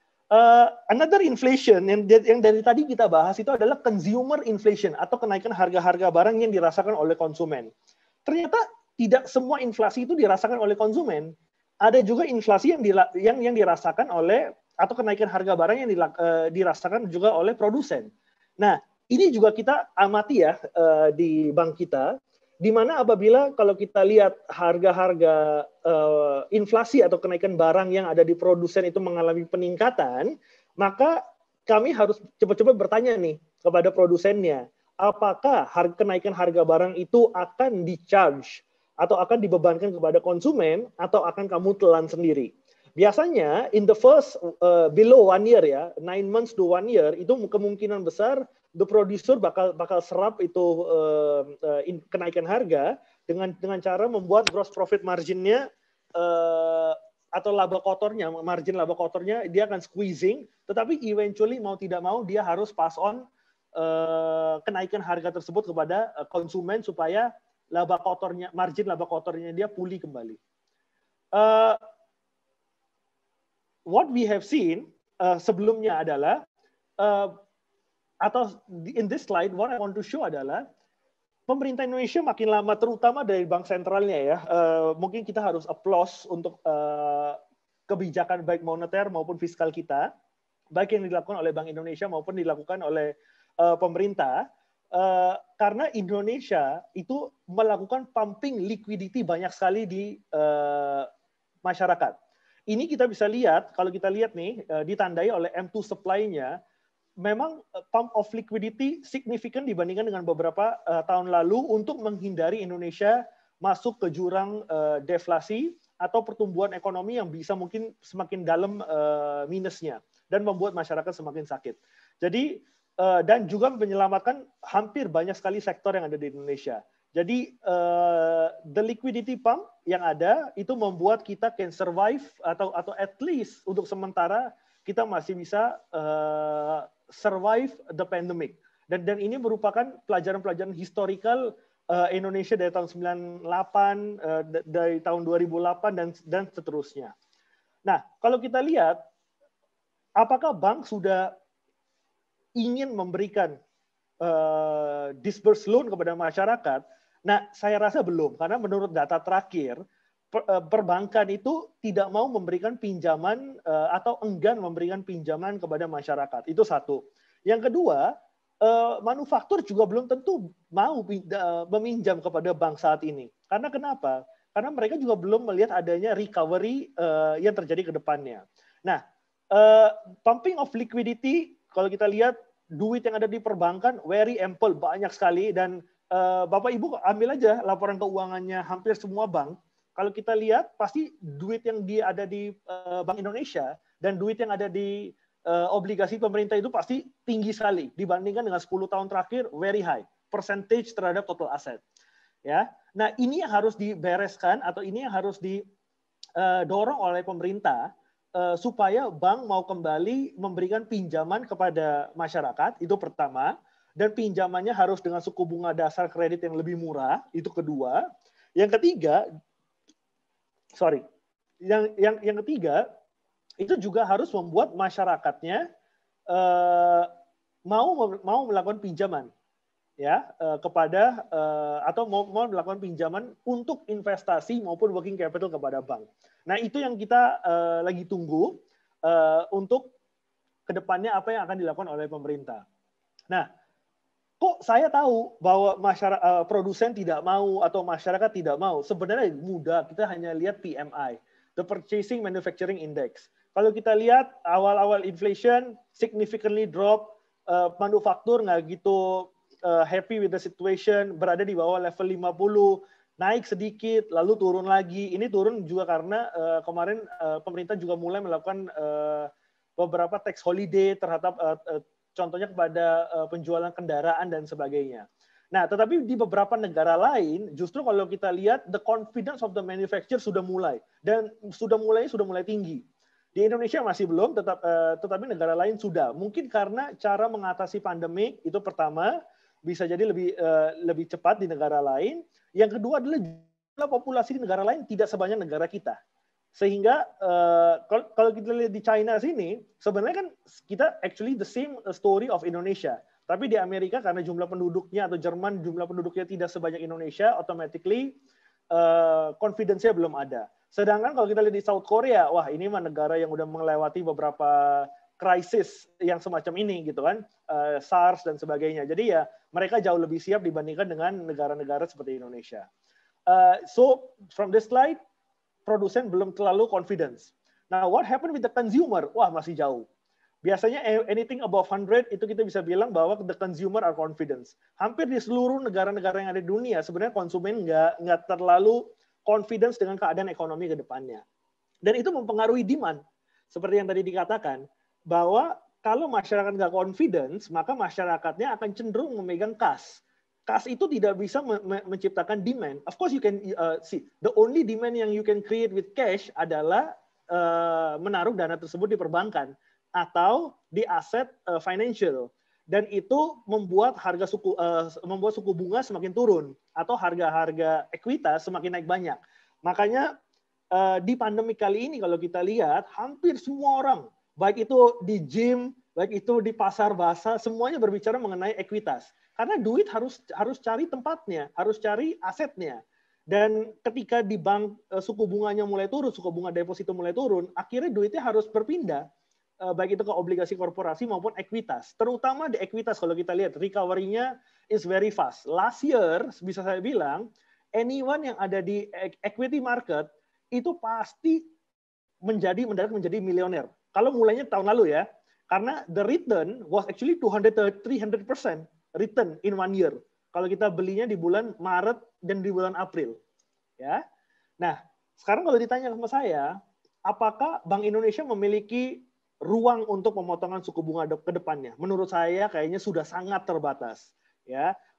Uh, another inflation yang, yang dari tadi kita bahas itu adalah consumer inflation atau kenaikan harga-harga barang yang dirasakan oleh konsumen. Ternyata tidak semua inflasi itu dirasakan oleh konsumen. Ada juga inflasi yang yang, yang dirasakan oleh atau kenaikan harga barang yang uh, dirasakan juga oleh produsen. Nah, ini juga kita amati ya uh, di bank kita, di mana apabila kalau kita lihat harga-harga uh, inflasi atau kenaikan barang yang ada di produsen itu mengalami peningkatan, maka kami harus cepat-cepat bertanya nih kepada produsennya, apakah harga, kenaikan harga barang itu akan di-charge atau akan dibebankan kepada konsumen atau akan kamu telan sendiri. Biasanya in the first uh, below one year ya, nine months to one year itu kemungkinan besar the producer bakal bakal serap itu uh, uh, in, kenaikan harga dengan dengan cara membuat gross profit marginnya uh, atau laba kotornya, margin laba kotornya dia akan squeezing, tetapi eventually mau tidak mau dia harus pass on uh, kenaikan harga tersebut kepada uh, konsumen supaya laba kotornya, margin laba kotornya dia pulih kembali. Uh, what we have seen uh, sebelumnya adalah uh, atau in this slide, what I want to show adalah pemerintah Indonesia makin lama, terutama dari bank sentralnya ya, uh, mungkin kita harus applause untuk uh, kebijakan baik moneter maupun fiskal kita, baik yang dilakukan oleh Bank Indonesia maupun dilakukan oleh uh, pemerintah, uh, karena Indonesia itu melakukan pumping liquidity banyak sekali di uh, masyarakat. Ini kita bisa lihat, kalau kita lihat nih, uh, ditandai oleh M two supply-nya, memang pump of liquidity signifikan dibandingkan dengan beberapa uh, tahun lalu untuk menghindari Indonesia masuk ke jurang uh, deflasi atau pertumbuhan ekonomi yang bisa mungkin semakin dalam uh, minusnya dan membuat masyarakat semakin sakit. Jadi uh, dan juga menyelamatkan hampir banyak sekali sektor yang ada di Indonesia. Jadi uh, the liquidity pump yang ada itu membuat kita can survive atau atau at least untuk sementara kita masih bisa uh, survive the pandemic. Dan dan ini merupakan pelajaran-pelajaran historical uh, Indonesia dari tahun sembilan puluh delapan, uh, dari tahun dua ribu delapan dan dan seterusnya. Nah, kalau kita lihat apakah bank sudah ingin memberikan uh, disburse loan kepada masyarakat? Nah, saya rasa belum, karena menurut data terakhir, per, uh, perbankan itu tidak mau memberikan pinjaman uh, atau enggan memberikan pinjaman kepada masyarakat. Itu satu. Yang kedua, uh, manufaktur juga belum tentu mau uh, meminjam kepada bank saat ini. Karena kenapa? Karena mereka juga belum melihat adanya recovery uh, yang terjadi ke depannya. Nah, uh, pumping of liquidity, kalau kita lihat duit yang ada di perbankan, very ample, banyak sekali. Dan uh, Bapak Ibu ambil aja laporan keuangannya hampir semua bank. Kalau kita lihat, pasti duit yang di, ada di uh, Bank Indonesia dan duit yang ada di uh, obligasi pemerintah itu pasti tinggi sekali. Dibandingkan dengan sepuluh tahun terakhir, very high. Percentage terhadap total asset. Ya, nah ini yang harus dibereskan atau ini yang harus didorong oleh pemerintah uh, supaya bank mau kembali memberikan pinjaman kepada masyarakat, itu pertama, dan pinjamannya harus dengan suku bunga dasar kredit yang lebih murah, itu kedua. Yang ketiga, sorry, yang yang yang ketiga itu juga harus membuat masyarakatnya uh, mau mau melakukan pinjaman. Ya uh, kepada uh, atau mau, mau melakukan pinjaman untuk investasi maupun working capital kepada bank. Nah itu yang kita uh, lagi tunggu uh, untuk kedepannya apa yang akan dilakukan oleh pemerintah. Nah kok saya tahu bahwa masyarakat uh, produsen tidak mau atau masyarakat tidak mau? Sebenarnya mudah, kita hanya lihat P M I, the Purchasing Manufacturing Index. Kalau kita lihat awal-awal inflation significantly drop, uh, manufaktur nggak gitu Uh, happy with the situation, berada di bawah level lima puluh, naik sedikit, lalu turun lagi. Ini turun juga karena uh, kemarin uh, pemerintah juga mulai melakukan uh, beberapa tax holiday terhadap uh, uh, contohnya kepada uh, penjualan kendaraan dan sebagainya. Nah, tetapi di beberapa negara lain, justru kalau kita lihat the confidence of the manufacturer sudah mulai dan sudah mulai sudah mulai tinggi. Di Indonesia masih belum, tetap, uh, tetapi negara lain sudah. Mungkin karena cara mengatasi pandemi itu pertama. Bisa jadi lebih uh, lebih cepat di negara lain. Yang kedua adalah jumlah populasi di negara lain tidak sebanyak negara kita. Sehingga uh, kalau, kalau kita lihat di China sini, sebenarnya kan kita actually the same story of Indonesia. Tapi di Amerika karena jumlah penduduknya atau Jerman jumlah penduduknya tidak sebanyak Indonesia, automatically uh, confidence-nya belum ada. Sedangkan kalau kita lihat di South Korea, wah ini mah negara yang udah melewati beberapa krisis yang semacam ini gitu kan, uh, SARS dan sebagainya. Jadi ya mereka jauh lebih siap dibandingkan dengan negara-negara seperti Indonesia. Uh, so from this slide, produsen belum terlalu confidence. Now what happened with the consumer? Wah masih jauh. Biasanya anything above one hundred itu kita bisa bilang bahwa the consumer are confidence. Hampir di seluruh negara-negara yang ada di dunia sebenarnya konsumen nggak nggak terlalu confidence dengan keadaan ekonomi ke depannya. Dan itu mempengaruhi demand. Seperti yang tadi dikatakan, bahwa kalau masyarakat nggak confidence, maka masyarakatnya akan cenderung memegang kas. Kas itu tidak bisa me me menciptakan demand. Of course you can uh, see, the only demand yang you can create with cash adalah uh, menaruh dana tersebut di perbankan atau di aset uh, financial. Dan itu membuat harga suku uh, membuat suku bunga semakin turun atau harga-harga ekuitas semakin naik banyak. Makanya uh, di pandemi kali ini kalau kita lihat hampir semua orang, baik itu di gym, baik itu di pasar basah, semuanya berbicara mengenai ekuitas. Karena duit harus harus cari tempatnya, harus cari asetnya. Dan ketika di bank suku bunganya mulai turun, suku bunga deposito mulai turun, akhirnya duitnya harus berpindah, baik itu ke obligasi korporasi maupun ekuitas. Terutama di ekuitas kalau kita lihat, recovery-nya is very fast. Last year, bisa saya bilang, anyone yang ada di equity market, itu pasti menjadi mendadak menjadi milioner. Kalau mulainya tahun lalu ya, karena the return was actually two hundred to three hundred percent return in one year. Kalau kita belinya di bulan Maret dan di bulan April, ya. Nah, sekarang kalau ditanya sama saya, apakah Bank Indonesia memiliki ruang untuk pemotongan suku bunga ke depannya? Menurut saya kayaknya sudah sangat terbatas, ya.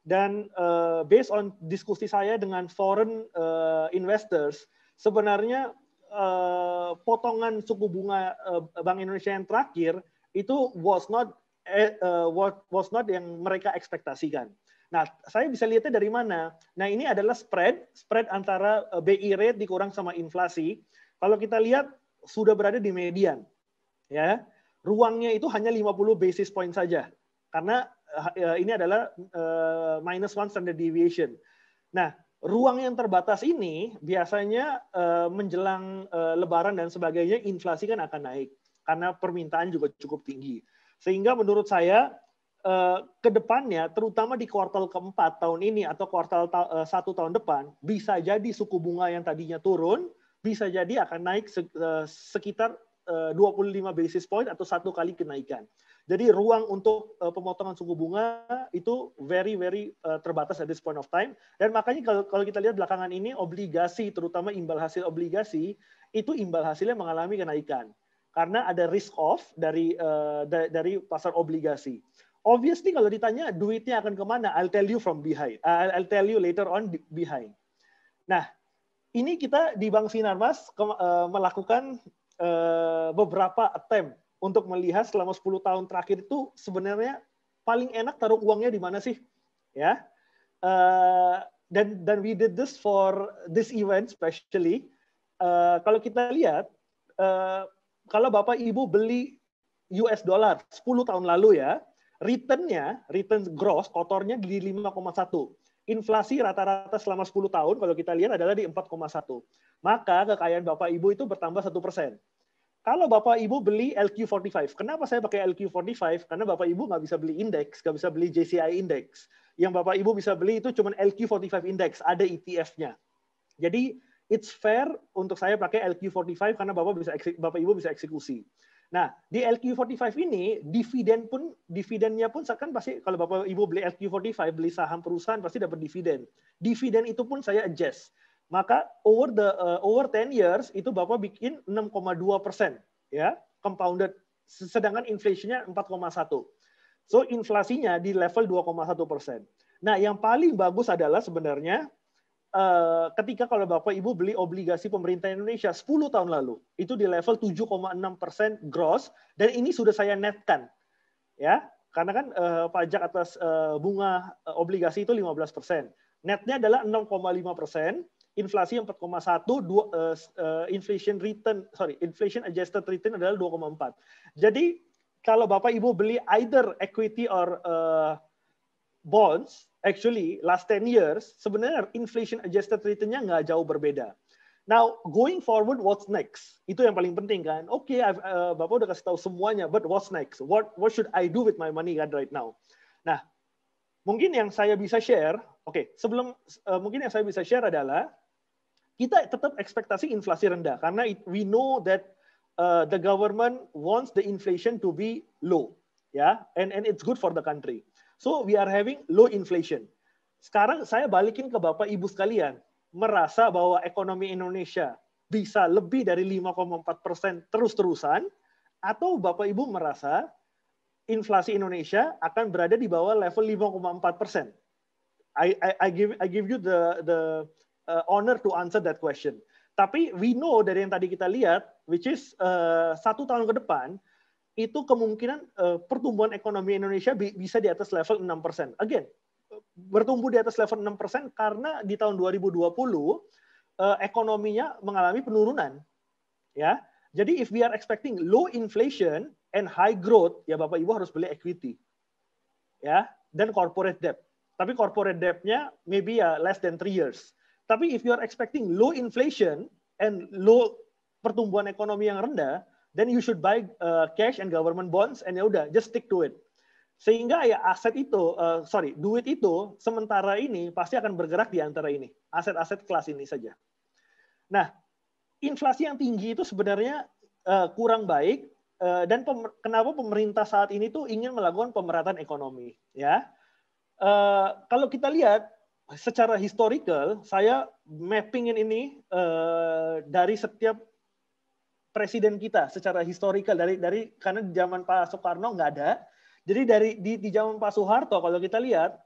Dan uh, based on diskusi saya dengan foreign uh, investors, sebenarnya uh, potongan suku bunga uh, Bank Indonesia yang terakhir itu was not uh, was not yang mereka ekspektasikan. Nah, saya bisa lihatnya dari mana? Nah, ini adalah spread, spread antara B I rate dikurang sama inflasi. Kalau kita lihat sudah berada di median, ya. Ruangnya itu hanya lima puluh basis point saja, karena uh, ini adalah uh, minus one standard deviation. Nah, ruang yang terbatas ini biasanya uh, menjelang uh, Lebaran dan sebagainya, inflasi kan akan naik karena permintaan juga cukup tinggi. Sehingga menurut saya uh, ke depannya, terutama di kuartal keempat tahun ini atau kuartal ta uh, satu tahun depan, bisa jadi suku bunga yang tadinya turun, bisa jadi akan naik se uh, sekitar dua puluh lima basis point atau satu kali kenaikan. Jadi ruang untuk uh, pemotongan suku bunga itu very very uh, terbatas at this point of time. Dan makanya kalau kalau kita lihat belakangan ini obligasi, terutama imbal hasil obligasi, itu imbal hasilnya mengalami kenaikan karena ada risk off dari uh, da dari pasar obligasi. Obviously kalau ditanya duitnya akan kemana, I'll tell you from behind. Uh, I'll tell you later on behind. Nah, ini kita di Bank Sinarmas uh, melakukan Uh, beberapa attempt untuk melihat selama sepuluh tahun terakhir itu sebenarnya paling enak taruh uangnya di mana sih, ya. Uh, dan dan we did this for this event especially. Uh, kalau kita lihat, uh, kalau Bapak Ibu beli U S dollar sepuluh tahun lalu ya, return-nya, return gross kotornya di lima koma satu. Inflasi rata-rata selama sepuluh tahun kalau kita lihat adalah di empat koma satu. Maka kekayaan Bapak Ibu itu bertambah satu persen. Kalau Bapak Ibu beli L Q empat puluh lima, kenapa saya pakai L Q empat puluh lima? Karena Bapak Ibu nggak bisa beli indeks, nggak bisa beli J C I index. Yang Bapak Ibu bisa beli itu cuma L Q empat puluh lima index, ada E T F-nya. Jadi it's fair untuk saya pakai L Q empat puluh lima karena Bapak bisa Bapak Ibu bisa eksekusi. Nah, di L Q empat puluh lima ini dividen pun dividennya pun kan pasti kalau Bapak Ibu beli L Q empat puluh lima beli saham perusahaan pasti dapat dividen. Dividen itu pun saya adjust. Maka over the uh, over ten years itu Bapak bikin enam koma dua persen ya, compounded, sedangkan inflasinya empat koma satu. So inflasinya di level dua koma satu persen. Nah, yang paling bagus adalah sebenarnya uh, ketika kalau Bapak Ibu beli obligasi pemerintah Indonesia sepuluh tahun lalu, itu di level tujuh koma enam persen gross, dan ini sudah saya netkan. Ya, karena kan uh, pajak atas uh, bunga uh, obligasi itu lima belas persen. Netnya adalah enam koma lima persen. Inflasi empat koma satu, uh, uh, inflation return, sorry, inflation adjusted return adalah dua koma empat. Jadi kalau Bapak Ibu beli either equity or uh, bonds, actually last ten years, sebenarnya inflation adjusted return-nya nggak jauh berbeda. Now, going forward, what's next? Itu yang paling penting kan. Oke, okay, uh, Bapak udah kasih tahu semuanya, but what's next? What what should I do with my money right now? Nah, mungkin yang saya bisa share, oke, okay, sebelum uh, mungkin yang saya bisa share adalah kita tetap ekspektasi inflasi rendah karena it, we know that uh, the government wants the inflation to be low, ya, yeah? and and it's good for the country. So we are having low inflation. Sekarang saya balikin ke Bapak Ibu sekalian, merasa bahwa ekonomi Indonesia bisa lebih dari lima koma empat persen terus-terusan, atau Bapak Ibu merasa inflasi Indonesia akan berada di bawah level lima koma empat persen? I, I, I give I give you the the Uh, honor to answer that question. Tapi we know dari yang tadi kita lihat, which is uh, satu tahun ke depan, itu kemungkinan uh, pertumbuhan ekonomi Indonesia bi bisa di atas level enam persen. Again, bertumbuh di atas level enam persen karena di tahun dua ribu dua puluh uh, ekonominya mengalami penurunan. Ya, jadi if we are expecting low inflation and high growth, ya Bapak Ibu harus beli equity, ya, dan corporate debt. Tapi corporate debt-nya maybe ya less than three years. Tapi if you are expecting low inflation and low pertumbuhan ekonomi yang rendah, then you should buy uh, cash and government bonds, and ya udah, just stick to it. Sehingga ya aset itu, uh, sorry, duit itu sementara ini pasti akan bergerak di antara ini, aset-aset kelas ini saja. Nah, inflasi yang tinggi itu sebenarnya uh, kurang baik, uh, dan pemer kenapa pemerintah saat ini tuh ingin melakukan pemerataan ekonomi, ya. Uh, kalau kita lihat secara historical, saya mappingin ini uh, dari setiap presiden kita secara historical, dari dari karena di zaman Pak Soekarno nggak ada. Jadi dari di, di zaman Pak Soeharto kalau kita lihat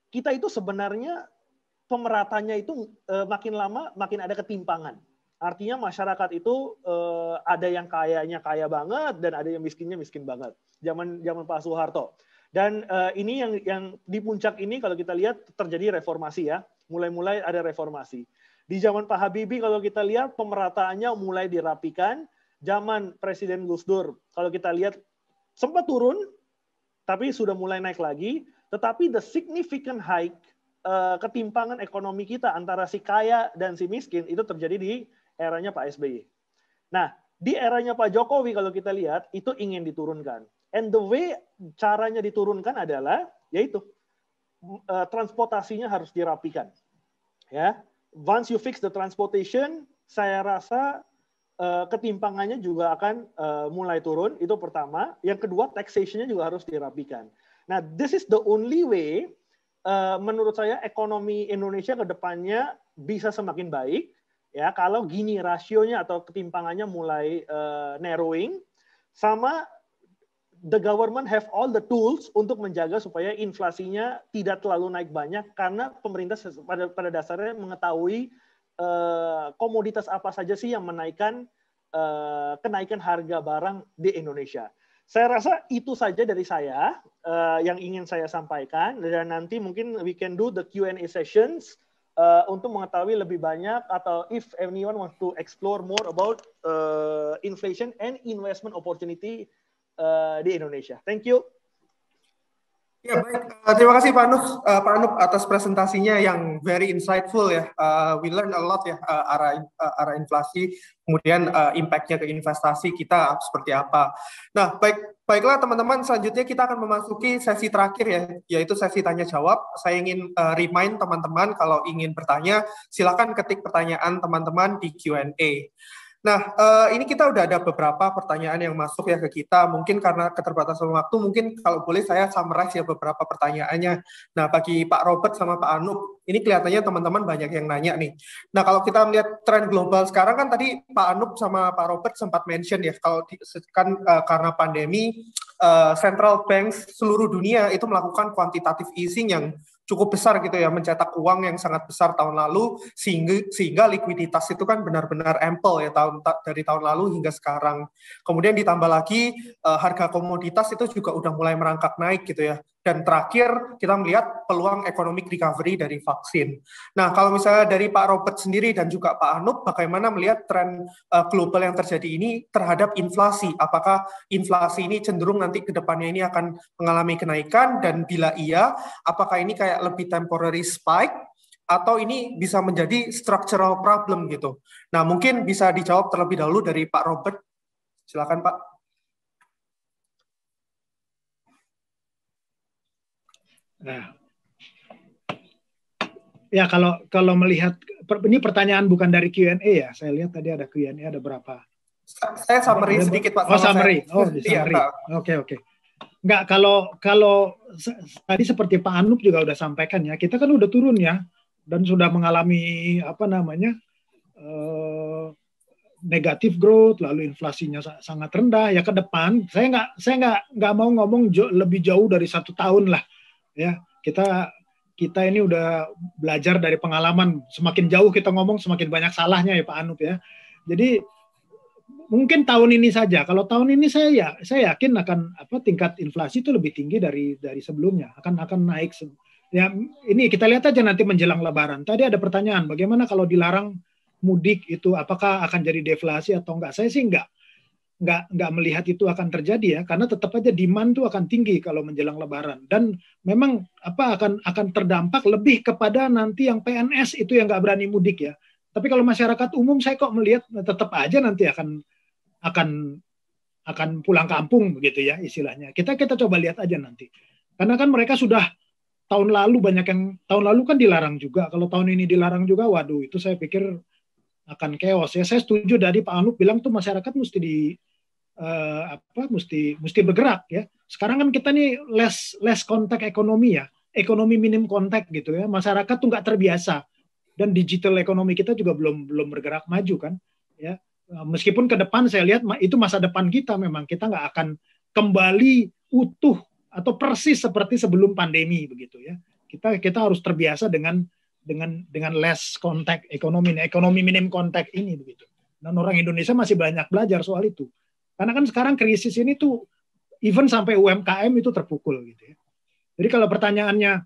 kita itu sebenarnya pemeratanya itu uh, makin lama makin ada ketimpangan. Artinya masyarakat itu uh, ada yang kayanya kaya banget dan ada yang miskinnya miskin banget. Zaman zaman Pak Soeharto. Dan uh, ini yang yang di puncak ini kalau kita lihat terjadi reformasi ya. Mulai-mulai ada reformasi. Di zaman Pak Habibie kalau kita lihat pemerataannya mulai dirapikan. Zaman Presiden Gus Dur kalau kita lihat sempat turun tapi sudah mulai naik lagi. Tetapi the significant hike uh, ketimpangan ekonomi kita antara si kaya dan si miskin itu terjadi di eranya Pak S B Y. Nah, di eranya Pak Jokowi kalau kita lihat itu ingin diturunkan. And the way caranya diturunkan adalah yaitu uh, transportasinya harus dirapikan. Ya, once you fix the transportation, saya rasa uh, ketimpangannya juga akan uh, mulai turun. Itu pertama. Yang kedua, taxation-nya juga harus dirapikan. Nah, this is the only way uh, menurut saya ekonomi Indonesia ke depannya bisa semakin baik. Ya, kalau gini rasionya atau ketimpangannya mulai uh, narrowing, sama the government have all the tools untuk menjaga supaya inflasinya tidak terlalu naik banyak karena pemerintah pada pada dasarnya mengetahui uh, komoditas apa saja sih yang menaikkan uh, kenaikan harga barang di Indonesia. Saya rasa itu saja dari saya uh, yang ingin saya sampaikan dan nanti mungkin we can do the Q and A sessions. Uh, untuk mengetahui lebih banyak atau if anyone wants to explore more about uh, inflation and investment opportunity uh, di Indonesia. Thank you. Ya baik, uh, terima kasih Pak Anup, uh, Pak Anup atas presentasinya yang very insightful ya. Uh, we learn a lot ya uh, arah uh, arah inflasi, kemudian uh, impact-nya ke investasi kita seperti apa. Nah baik, baiklah teman-teman, selanjutnya kita akan memasuki sesi terakhir ya, yaitu sesi tanya jawab. Saya ingin uh, remind teman-teman kalau ingin bertanya, silakan ketik pertanyaan teman-teman di Q and A. Nah, uh, ini kita udah ada beberapa pertanyaan yang masuk ya ke kita. Mungkin karena keterbatasan waktu, mungkin kalau boleh saya summarize ya beberapa pertanyaannya. Nah, bagi Pak Robert sama Pak Anup, ini kelihatannya teman-teman banyak yang nanya nih. Nah, kalau kita melihat tren global sekarang kan tadi Pak Anup sama Pak Robert sempat mention ya, kalau di, kan uh, karena pandemi, uh, central banks seluruh dunia itu melakukan quantitative easing yang cukup besar gitu ya, mencetak uang yang sangat besar tahun lalu sehingga sehingga likuiditas itu kan benar-benar ample ya tahun dari tahun lalu hingga sekarang. Kemudian ditambah lagi uh, harga komoditas itu juga udah mulai merangkak naik gitu ya. Dan terakhir kita melihat peluang economic recovery dari vaksin. Nah, kalau misalnya dari Pak Robert sendiri dan juga Pak Anup, bagaimana melihat tren uh, global yang terjadi ini terhadap inflasi? Apakah inflasi ini cenderung nanti ke depannya ini akan mengalami kenaikan, dan bila iya, apakah ini kayak lebih temporary spike atau ini bisa menjadi structural problem gitu? Nah, mungkin bisa dijawab terlebih dahulu dari Pak Robert. Silakan Pak. Nah, ya kalau kalau melihat ini pertanyaan bukan dari Q and A ya, saya lihat tadi ada Q and A ada berapa? Saya summary ada, sedikit Pak. Oh summary, saya. oh di summary. Oke oke. Okay, okay. Enggak, kalau kalau tadi seperti Pak Anup juga udah sampaikan ya, kita kan udah turun ya dan sudah mengalami apa namanya uh, negatif growth, lalu inflasinya sangat rendah ya ke depan. Saya nggak saya nggak nggak mau ngomong jauh, lebih jauh dari satu tahun lah. Ya, kita kita ini udah belajar dari pengalaman. Semakin jauh kita ngomong, semakin banyak salahnya ya Pak Anup ya. Jadi mungkin tahun ini saja. Kalau tahun ini saya ya, saya yakin akan apa tingkat inflasi itu lebih tinggi dari dari sebelumnya. Akan akan naik. Ya, ini kita lihat aja nanti menjelang Lebaran. Tadi ada pertanyaan, bagaimana kalau dilarang mudik itu, apakah akan jadi deflasi atau enggak? Saya sih enggak. nggak nggak melihat itu akan terjadi ya, karena tetap aja demand tuh akan tinggi kalau menjelang Lebaran, dan memang apa akan akan terdampak lebih kepada nanti yang P N S itu yang nggak berani mudik ya. Tapi kalau masyarakat umum saya kok melihat tetap aja nanti akan akan akan pulang kampung begitu ya istilahnya. Kita kita coba lihat aja nanti, karena kan mereka sudah tahun lalu banyak yang tahun lalu kan dilarang juga. Kalau tahun ini dilarang juga, waduh itu saya pikir akan chaos ya. Saya setuju dari Pak Anup bilang tuh masyarakat mesti di Uh, apa mesti mesti bergerak ya. Sekarang kan kita nih less less kontak ekonomi ya, ekonomi minim kontak gitu ya. Masyarakat tuh nggak terbiasa, dan digital ekonomi kita juga belum belum bergerak maju kan ya. Uh, meskipun ke depan saya lihat itu masa depan kita, memang kita nggak akan kembali utuh atau persis seperti sebelum pandemi begitu ya. Kita kita harus terbiasa dengan dengan dengan less contact ekonomi, ekonomi minim contact ini begitu. Dan orang Indonesia masih banyak belajar soal itu. Karena kan sekarang krisis ini tuh even sampai U M K M itu terpukul gitu ya. Jadi kalau pertanyaannya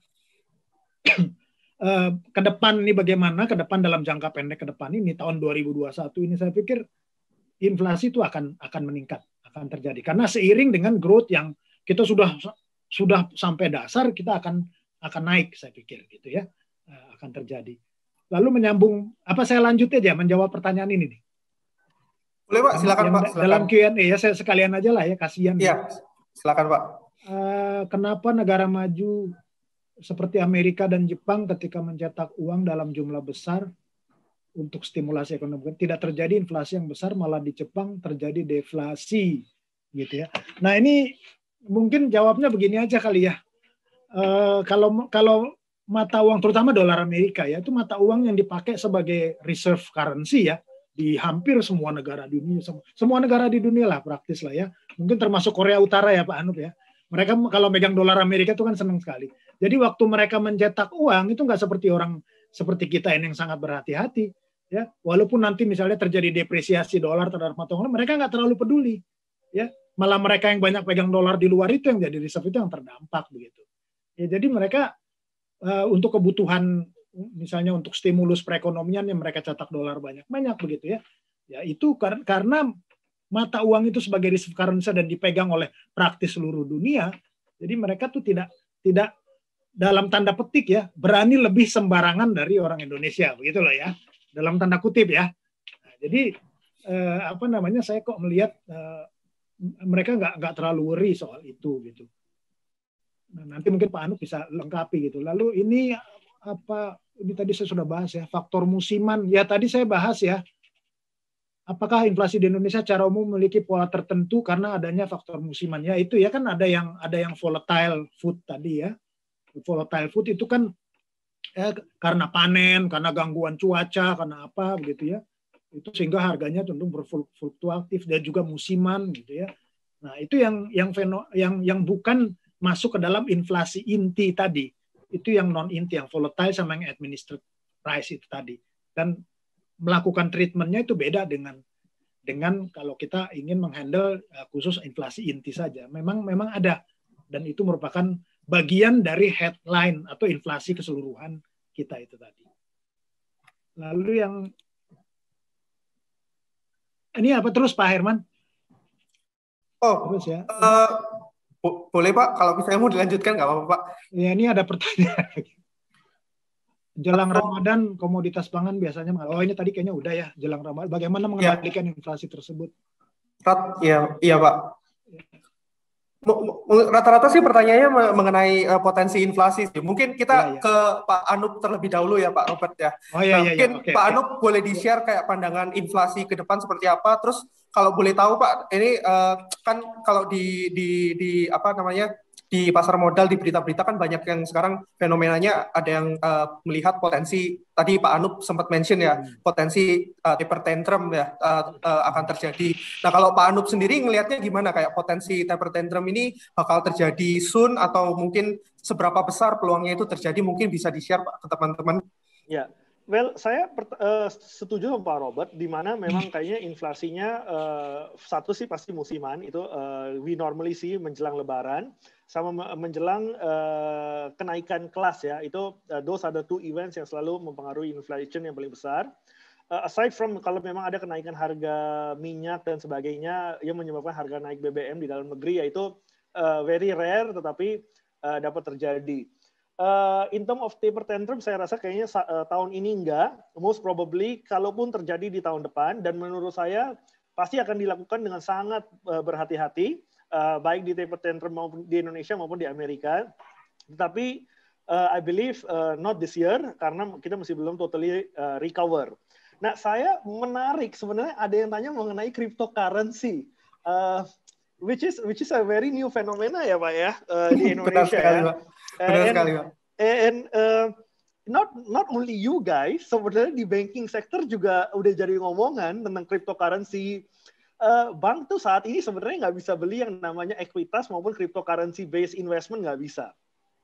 ke depan ini bagaimana, ke depan dalam jangka pendek ke depan ini tahun dua ribu dua puluh satu ini saya pikir inflasi itu akan akan meningkat, akan terjadi. Karena seiring dengan growth yang kita sudah sudah sampai dasar, kita akan akan naik saya pikir gitu ya, akan terjadi. Lalu menyambung, apa saya lanjut aja menjawab pertanyaan ini nih. Boleh Pak, silakan Pak. Silakan. Dalam Q and A ya saya sekalian aja lah ya, kasihan. Iya, silakan Pak. Uh, kenapa negara maju seperti Amerika dan Jepang ketika mencetak uang dalam jumlah besar untuk stimulasi ekonomi tidak terjadi inflasi yang besar, malah di Jepang terjadi deflasi gitu ya. Nah ini mungkin jawabnya begini aja kali ya. Uh, kalau kalau mata uang terutama dolar Amerika ya, itu mata uang yang dipakai sebagai reserve currency ya di hampir semua negara di dunia, semua negara di dunia lah praktis lah ya. Mungkin termasuk Korea Utara ya Pak Anup ya. Mereka kalau megang dolar Amerika itu kan senang sekali. Jadi waktu mereka mencetak uang itu nggak seperti orang seperti kita ini yang sangat berhati-hati, ya. Walaupun nanti misalnya terjadi depresiasi dolar terhadap mata uang, mereka nggak terlalu peduli, ya. Malah mereka yang banyak pegang dolar di luar itu yang jadi reserve itu yang terdampak begitu. Ya, jadi mereka uh, untuk kebutuhan misalnya untuk stimulus perekonomian yang mereka cetak dolar banyak-banyak begitu ya. Ya itu kar karena mata uang itu sebagai reserve currency dan dipegang oleh praktis seluruh dunia, jadi mereka tuh tidak tidak dalam tanda petik ya berani lebih sembarangan dari orang Indonesia, begitu loh ya, dalam tanda kutip ya. Nah, jadi eh, apa namanya saya kok melihat eh, mereka nggak nggak terlalu worry soal itu gitu. Nah, nanti mungkin Pak Anu bisa lengkapi gitu. Lalu ini apa? Ini tadi saya sudah bahas ya faktor musiman. Ya tadi saya bahas ya. Apakah inflasi di Indonesia secara umum memiliki pola tertentu karena adanya faktor musiman? Ya itu ya kan ada yang ada yang volatile food tadi ya. Volatile food itu kan ya, karena panen, karena gangguan cuaca, karena apa begitu ya. Itu sehingga harganya cenderung berfluktuatif dan juga musiman gitu ya. Nah, itu yang yang feno, yang yang bukan masuk ke dalam inflasi inti tadi. Itu yang non inti, yang volatile sama yang administered price itu tadi. Dan melakukan treatmentnya itu beda dengan dengan kalau kita ingin menghandle uh, khusus inflasi inti saja. Memang memang ada dan itu merupakan bagian dari headline atau inflasi keseluruhan kita itu tadi. Lalu yang ini apa terus Pak Herman? Oh, terus ya. Uh, boleh Pak, kalau misalnya mau dilanjutkan nggak apa-apa Pak. Ya ini ada pertanyaan. Jelang Ramadan komoditas pangan biasanya, oh ini tadi kayaknya udah ya, jelang Ramadan bagaimana mengendalikan ya. inflasi tersebut? Rat, iya, iya Pak. Rata-rata sih pertanyaannya mengenai uh, potensi inflasi sih. Mungkin kita ya, ya. ke Pak Anup terlebih dahulu ya Pak Robert ya. Oh iya, nah, iya, mungkin ya. Okay, Pak okay. Anup boleh di-share kayak pandangan inflasi ke depan seperti apa. Terus kalau boleh tahu Pak, ini uh, kan kalau di di di apa namanya? Di pasar modal, di berita-berita kan banyak yang sekarang fenomenanya ada yang uh, melihat potensi, tadi Pak Anup sempat mention ya, potensi uh, taper tantrum ya uh, uh, akan terjadi. Nah kalau Pak Anup sendiri ngelihatnya gimana, kayak potensi taper tantrum ini bakal terjadi soon atau mungkin seberapa besar peluangnya itu terjadi, mungkin bisa di-share Pak ke teman-teman. Ya, well saya uh, setuju sama Pak Robert, di mana memang kayaknya inflasinya uh, satu sih pasti musiman, itu uh, we normally see menjelang Lebaran, sama menjelang uh, kenaikan kelas ya, itu uh, those are the two events yang selalu mempengaruhi inflation yang paling besar. Uh, aside from kalau memang ada kenaikan harga minyak dan sebagainya yang menyebabkan harga naik B B M di dalam negeri, yaitu uh, very rare tetapi uh, dapat terjadi. Uh, in term of taper tantrum, saya rasa kayaknya uh, tahun ini enggak, most probably kalaupun terjadi di tahun depan, dan menurut saya pasti akan dilakukan dengan sangat uh, berhati-hati. Uh, baik di taper tantrum maupun di Indonesia maupun di Amerika, tetapi uh, I believe uh, not this year karena kita masih belum totally uh, recover. Nah, saya menarik sebenarnya ada yang tanya mengenai cryptocurrency, uh, which is which is a very new phenomena ya Pak ya uh, di Indonesia. Benar sekali, ya. Pak. Benar and, sekali Pak. And uh, not not only you guys, sebenarnya di banking sector juga udah jadi ngomongan tentang cryptocurrency. Uh, bank tuh saat ini sebenarnya nggak bisa beli yang namanya ekuitas maupun cryptocurrency based investment, nggak bisa.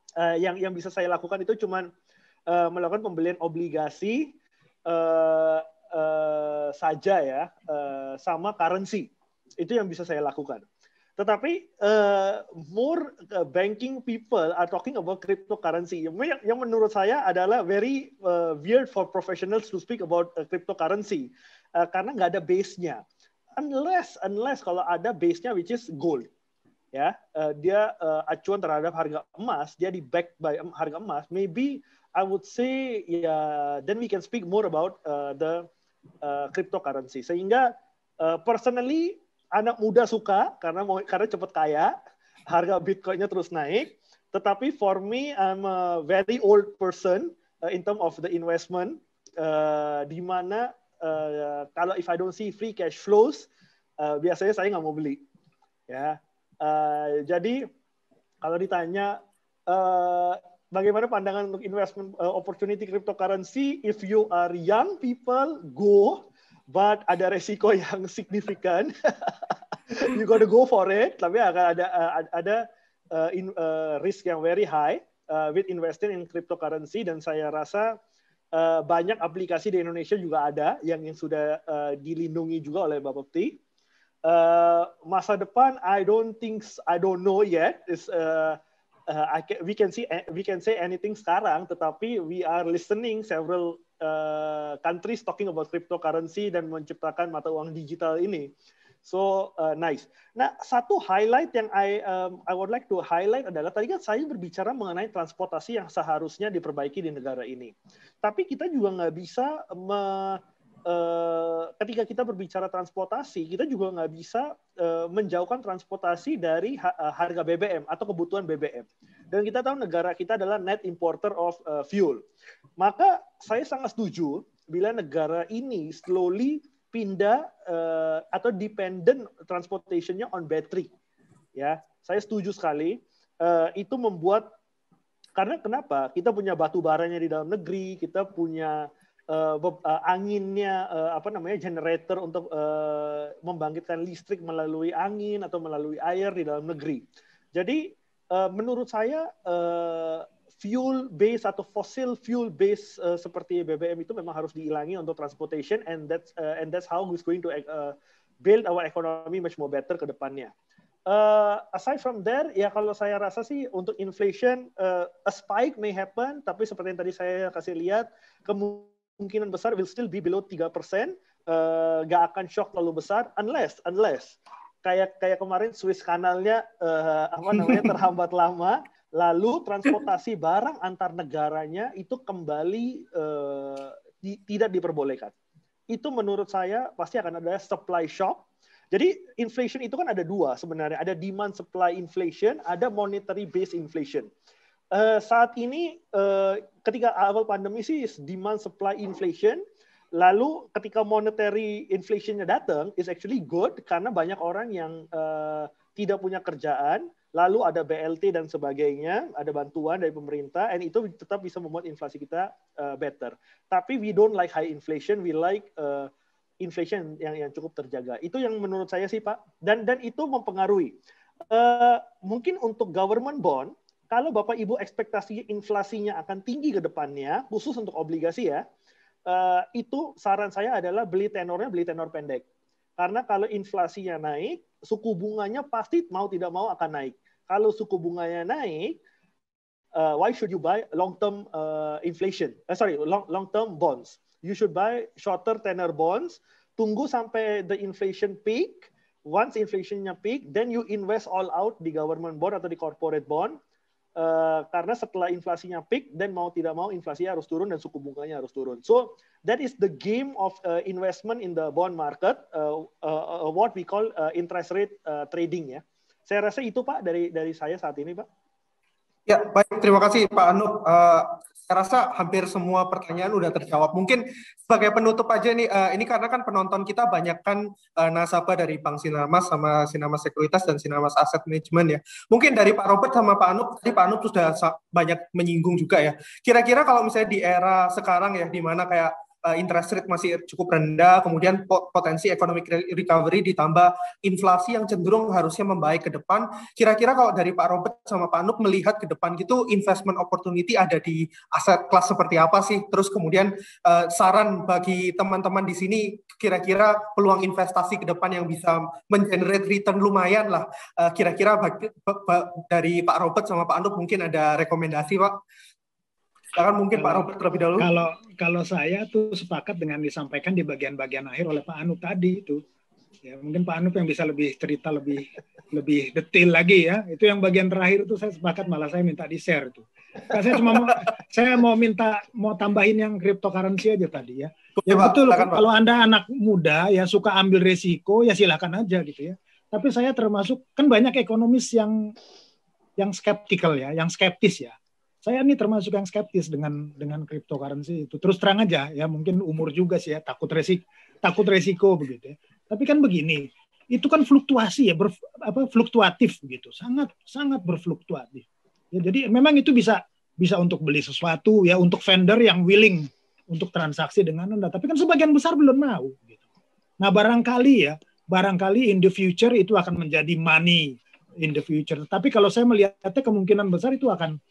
Uh, yang yang bisa saya lakukan itu cuman uh, melakukan pembelian obligasi uh, uh, saja ya, uh, sama currency. Itu yang bisa saya lakukan. Tetapi uh, more uh, banking people are talking about cryptocurrency. Yang, yang menurut saya adalah very uh, weird for professionals to speak about uh, cryptocurrency uh, karena nggak ada base-nya. Unless unless kalau ada base-nya which is gold. Ya, uh, dia uh, acuan terhadap harga emas, dia di back by um, harga emas. Maybe I would say ya, yeah, then we can speak more about uh, the uh, cryptocurrency. Sehingga uh, personally anak muda suka karena mau karena cepat kaya, harga Bitcoin-nya terus naik. Tetapi for me, I'm a very old person uh, in terms of the investment, uh, di mana uh, kalau if I don't see free cash flows, uh, biasanya saya nggak mau beli. Ya, uh, jadi kalau ditanya uh, bagaimana pandangan untuk investment uh, opportunity cryptocurrency, if you are young people, go. But ada resiko yang signifikan. You gotta go for it. Tapi akan ada uh, ada uh, in, uh, risk yang very high uh, with investing in cryptocurrency. Dan saya rasa uh, banyak aplikasi di Indonesia juga ada yang yang sudah uh, dilindungi juga oleh Bapepti. Uh, masa depan, I don't think, I don't know yet. Is uh, uh, I can, we can see we can say anything sekarang. Tetapi we are listening several Uh, countries talking about cryptocurrency dan menciptakan mata uang digital ini. So uh, nice. Nah, satu highlight yang I um, I would like to highlight adalah tadi kan saya berbicara mengenai transportasi yang seharusnya diperbaiki di negara ini. Tapi kita juga nggak bisa me, uh, ketika kita berbicara transportasi, kita juga nggak bisa uh, menjauhkan transportasi dari ha- harga B B M atau kebutuhan B B M. Dan kita tahu negara kita adalah net importer of uh, fuel. Maka saya sangat setuju bila negara ini slowly pindah uh, atau dependent transportation-nya on battery. Ya, saya setuju sekali. Uh, itu membuat karena kenapa? Kita punya batu baranya di dalam negeri, kita punya uh, uh, anginnya uh, apa namanya generator untuk uh, membangkitkan listrik melalui angin atau melalui air di dalam negeri. Jadi Uh, menurut saya uh, fuel base atau fossil fuel base uh, seperti B B M itu memang harus dihilangi untuk transportation, and that's uh, and that's how we're going to uh, build our economy much more better ke depannya. Uh, aside from there, ya kalau saya rasa sih untuk inflation uh, a spike may happen, tapi seperti yang tadi saya kasih lihat kemungkinan besar will still be below tiga persen, uh, gak akan shock terlalu besar unless unless kayak kayak kemarin Suez Kanalnya uh, apa namanya terhambat lama, lalu transportasi barang antar negaranya itu kembali uh, di, tidak diperbolehkan. Itu menurut saya pasti akan ada supply shock. Jadi inflation itu kan ada dua sebenarnya, ada demand supply inflation, ada monetary based inflation. Uh, saat ini uh, ketika awal pandemi sih demand supply inflation. Lalu ketika monetary inflation-nya datang, is actually good karena banyak orang yang uh, tidak punya kerjaan, lalu ada B L T dan sebagainya, ada bantuan dari pemerintah, and itu tetap bisa membuat inflasi kita uh, better. Tapi we don't like high inflation, we like uh, inflation yang yang cukup terjaga. Itu yang menurut saya sih Pak, dan dan itu mempengaruhi. Uh, mungkin untuk government bond, kalau Bapak Ibu ekspektasi inflasinya akan tinggi ke depannya, khusus untuk obligasi ya. Uh, itu saran saya adalah beli tenornya beli tenor pendek, karena kalau inflasinya naik, suku bunganya pasti mau tidak mau akan naik. Kalau suku bunganya naik, uh, why should you buy long term uh, inflation? Uh, sorry, long long term bonds. You should buy shorter tenor bonds. Tunggu sampai the inflation peak. Once inflationnya peak, then you invest all out di government bond atau di corporate bond. Uh, karena setelah inflasinya peak, dan mau tidak mau inflasinya harus turun dan suku bunganya harus turun. So that is the game of uh, investment in the bond market, uh, uh, uh, what we call uh, interest rate uh, trading ya. Saya rasa itu Pak dari dari saya saat ini Pak. Ya baik, terima kasih Pak Anup. Uh, saya rasa hampir semua pertanyaan udah terjawab. Mungkin sebagai penutup aja nih, uh, ini karena kan penonton kita banyak kan uh, nasabah dari Bank Sinarmas sama Sinarmas Sekuritas dan Sinarmas Asset Management ya. Mungkin dari Pak Robert sama Pak Anup, tadi Pak Anup sudah banyak menyinggung juga ya. Kira-kira kalau misalnya di era sekarang ya, di mana kayak uh, interest rate masih cukup rendah, kemudian potensi economic recovery ditambah inflasi yang cenderung harusnya membaik ke depan. Kira-kira kalau dari Pak Robert sama Pak Anup melihat ke depan gitu, investment opportunity ada di aset kelas seperti apa sih? Terus kemudian uh, saran bagi teman-teman di sini, kira-kira peluang investasi ke depan yang bisa mengenerate return lumayan lah. Uh, kira-kira bagi, dari Pak Robert sama Pak Anup mungkin ada rekomendasi, Pak? Silakan mungkin Pak Robert terlebih dahulu. Kalau kalau saya tuh sepakat dengan disampaikan di bagian-bagian akhir oleh Pak Anup tadi itu. Ya, mungkin Pak Anup yang bisa lebih cerita lebih lebih detail lagi ya. Itu yang bagian terakhir itu saya sepakat, malah saya minta di-share tuh. Nah, saya cuma mau, saya mau minta mau tambahin yang cryptocurrency aja tadi ya. Ya, Pak, betul, silakan, kalau Pak. Anda anak muda ya suka ambil resiko ya silakan aja gitu ya. Tapi saya termasuk, kan banyak ekonomis yang yang skeptikal ya, yang skeptis ya. Saya ini termasuk yang skeptis dengan dengan cryptocurrency itu. Terus terang aja ya, mungkin umur juga sih ya, takut resiko, takut resiko begitu ya. Tapi kan begini, itu kan fluktuasi ya, ber, apa fluktuatif begitu, sangat sangat berfluktuatif. Ya, jadi memang itu bisa bisa untuk beli sesuatu ya, untuk vendor yang willing untuk transaksi dengan Anda. Tapi kan sebagian besar belum mau. Gitu. Nah barangkali ya, barangkali in the future itu akan menjadi money in the future. Tapi kalau saya melihatnya kemungkinan besar itu akan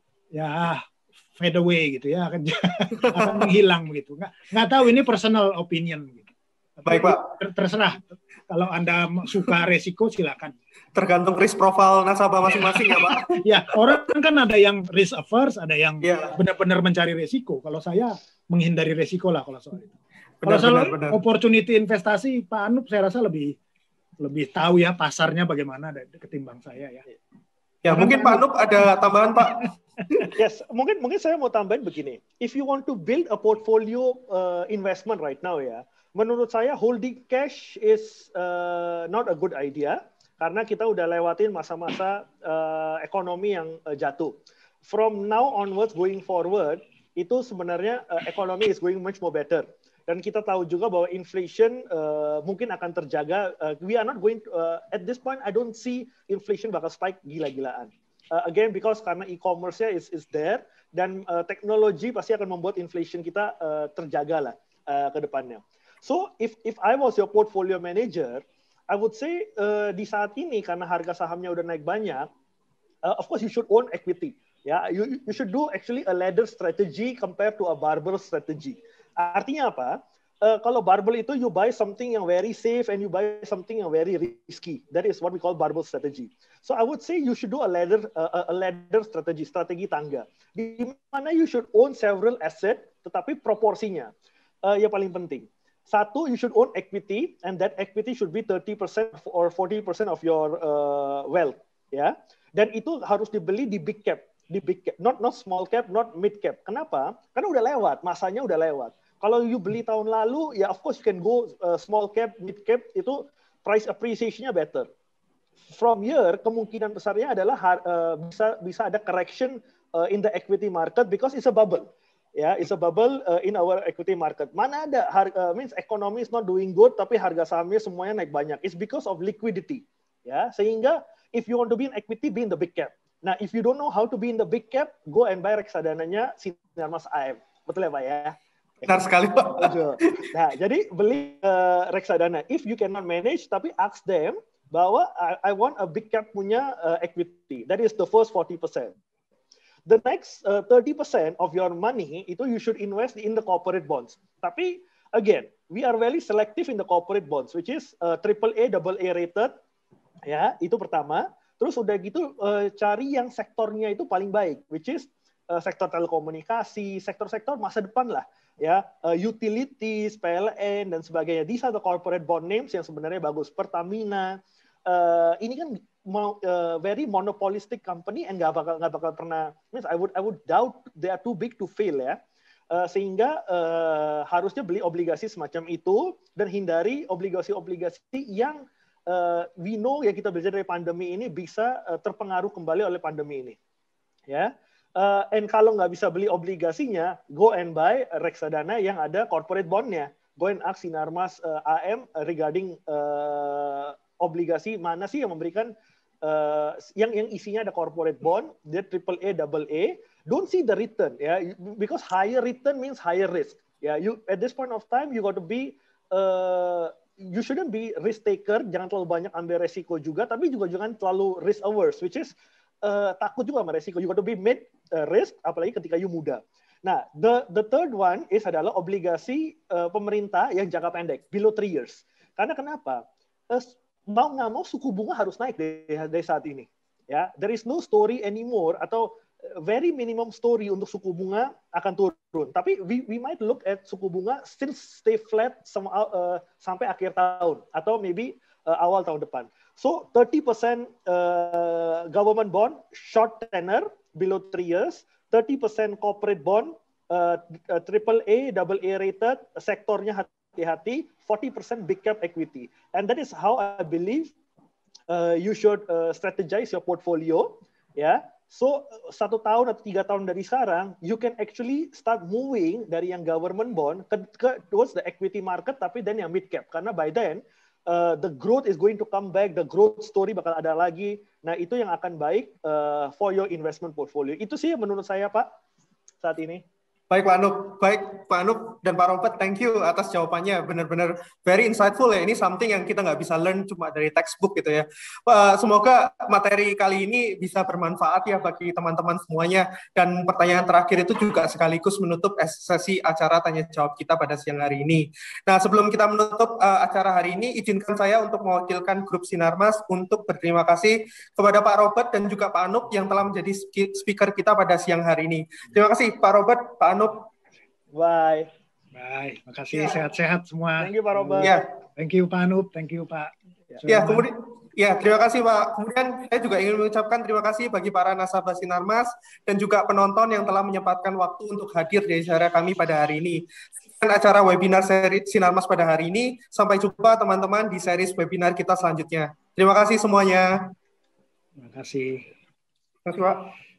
ya fade away gitu ya, akan akan menghilang begitu. Nggak nggak tahu, ini personal opinion gitu. Baik Pak, ter terserah. Kalau Anda suka resiko silakan. Tergantung risk profile nasabah masing-masing ya Pak. Ya, orang kan ada yang risk averse, ada yang ya. benar-benar mencari resiko. Kalau saya menghindari resiko lah kalau soal itu. Kalau soal opportunity investasi, Pak Anup saya rasa lebih lebih tahu ya pasarnya bagaimana ketimbang saya ya. Ya, mungkin Pak Anup ada tambahan Pak. Yes, mungkin mungkin saya mau tambahin begini. If you want to build a portfolio uh, investment right now ya, menurut saya holding cash is uh, not a good idea karena kita udah lewatin masa-masa uh, ekonomi yang uh, jatuh. From now onwards going forward, itu sebenarnya uh, ekonomi is going much more better. Dan kita tahu juga bahwa inflation uh, mungkin akan terjaga. Uh, we are not going to, uh, at this point, I don't see inflation bakal spike gila-gilaan. Uh, again, because karena e-commerce-nya is is there dan uh, teknologi pasti akan membuat inflation kita uh, terjaga lah uh, ke depannya. So, if if I was your portfolio manager, I would say uh, di saat ini karena harga sahamnya udah naik banyak, uh, of course you should own equity. Ya, yeah? you you should do actually a ladder strategy compared to a barbell strategy. Artinya apa? Uh, kalau barbell itu you buy something yang very safe and you buy something yang very risky. That is what we call barbell strategy. So I would say you should do a ladder uh, a ladder strategy, strategi tangga. Di mana you should own several asset, tetapi proporsinya uh, yang paling penting. Satu, you should own equity and that equity should be thirty percent or forty percent of your uh, wealth, ya. Dan itu harus dibeli di big cap, di big cap, not not small cap, not mid cap. Kenapa? Karena udah lewat, masanya udah lewat. Kalau you beli tahun lalu, ya of course you can go uh, small cap, mid cap, itu price appreciation-nya better. From here, kemungkinan besarnya adalah uh, bisa bisa ada correction uh, in the equity market because it's a bubble. Ya, yeah, it's a bubble uh, in our equity market. Mana ada harga, uh, means economy is not doing good, tapi harga sahamnya semuanya naik banyak. It's because of liquidity. Ya, sehingga if you want to be in equity, be in the big cap. Nah, if you don't know how to be in the big cap, go and buy reksadananya Sinarmas A M. Betul ya Pak ya? Benar sekali Pak. Nah, jadi beli uh, reksadana. If you cannot manage, tapi ask them bahwa I, I want a big cap punya uh, equity. That is the first forty percent. The next uh, thirty percent of your money itu you should invest in the corporate bonds. Tapi again, we are very selective in the corporate bonds, which is uh, triple A, double A rated. Ya, itu pertama. Terus udah gitu uh, cari yang sektornya itu paling baik, which is uh, sektor telekomunikasi, sektor-sektor masa depan lah. Ya, uh, utilities, P L N dan sebagainya. These are the corporate bond names yang sebenarnya bagus. Pertamina, uh, ini kan mau, uh, very monopolistic company and nggak bakal nggak bakal pernah. Means I would I would doubt they are too big to fail ya. Uh, sehingga uh, harusnya beli obligasi semacam itu dan hindari obligasi-obligasi yang uh, we know yang kita belajar dari pandemi ini bisa uh, terpengaruh kembali oleh pandemi ini. Ya. Uh, and kalau nggak bisa beli obligasinya, go and buy reksadana yang ada corporate bond-nya. Go and ask Sinarmas uh, A M regarding uh, obligasi mana sih yang memberikan uh, yang yang isinya ada corporate bond, dia triple A, double A. Don't see the return, ya, because higher return means higher risk. Ya, you at this point of time you got to be uh, you shouldn't be risk taker, jangan terlalu banyak ambil resiko juga, tapi juga jangan terlalu risk averse, which is uh, takut juga sama resiko. You got to be mid uh, risk, apalagi ketika you muda. Nah, the the third one is adalah obligasi uh, pemerintah yang jangka pendek, below three years. Karena kenapa? Uh, mau nggak mau suku bunga harus naik dari, dari saat ini. Ya, there is no story anymore atau very minimum story untuk suku bunga akan turun. Tapi we, we might look at suku bunga still stay flat some, uh, sampai akhir tahun atau maybe uh, awal tahun depan. So thirty percent uh, government bond short tenor below three years, thirty percent corporate bond uh, uh, triple A, double A rated, sektornya hati-hati, forty percent big cap equity. And that is how I believe uh, you should uh, strategize your portfolio, ya. So, satu tahun atau tiga tahun dari sekarang, you can actually start moving dari yang government bond ke, ke towards the equity market, tapi then yang mid cap. Karena by then, uh, the growth is going to come back, the growth story bakal ada lagi. Nah, itu yang akan baik uh, for your investment portfolio. Itu sih menurut saya, Pak, saat ini. Baik Pak Anup, baik Pak Anup dan Pak Robert, thank you atas jawabannya, benar-benar very insightful ya. Ini something yang kita nggak bisa learn cuma dari textbook gitu ya. Semoga materi kali ini bisa bermanfaat ya bagi teman-teman semuanya. Dan pertanyaan terakhir itu juga sekaligus menutup sesi acara tanya jawab kita pada siang hari ini. Nah, sebelum kita menutup uh, acara hari ini, izinkan saya untuk mewakilkan grup Sinarmas untuk berterima kasih kepada Pak Robert dan juga Pak Anup yang telah menjadi speaker kita pada siang hari ini. Terima kasih Pak Robert, Pak Anup. Bye. Bye. Makasih, sehat-sehat semua. Thank you Pak Robert. Ya. Thank you Pak Anup. Thank you Pak. Ya, kemudian ya, terima kasih Pak. Kemudian saya juga ingin mengucapkan terima kasih bagi para nasabah Sinarmas dan juga penonton yang telah menyempatkan waktu untuk hadir di acara kami pada hari ini. Dan acara webinar seri Sinarmas pada hari ini. Sampai jumpa teman-teman di series webinar kita selanjutnya. Terima kasih semuanya. Terima kasih. Terima kasih Pak.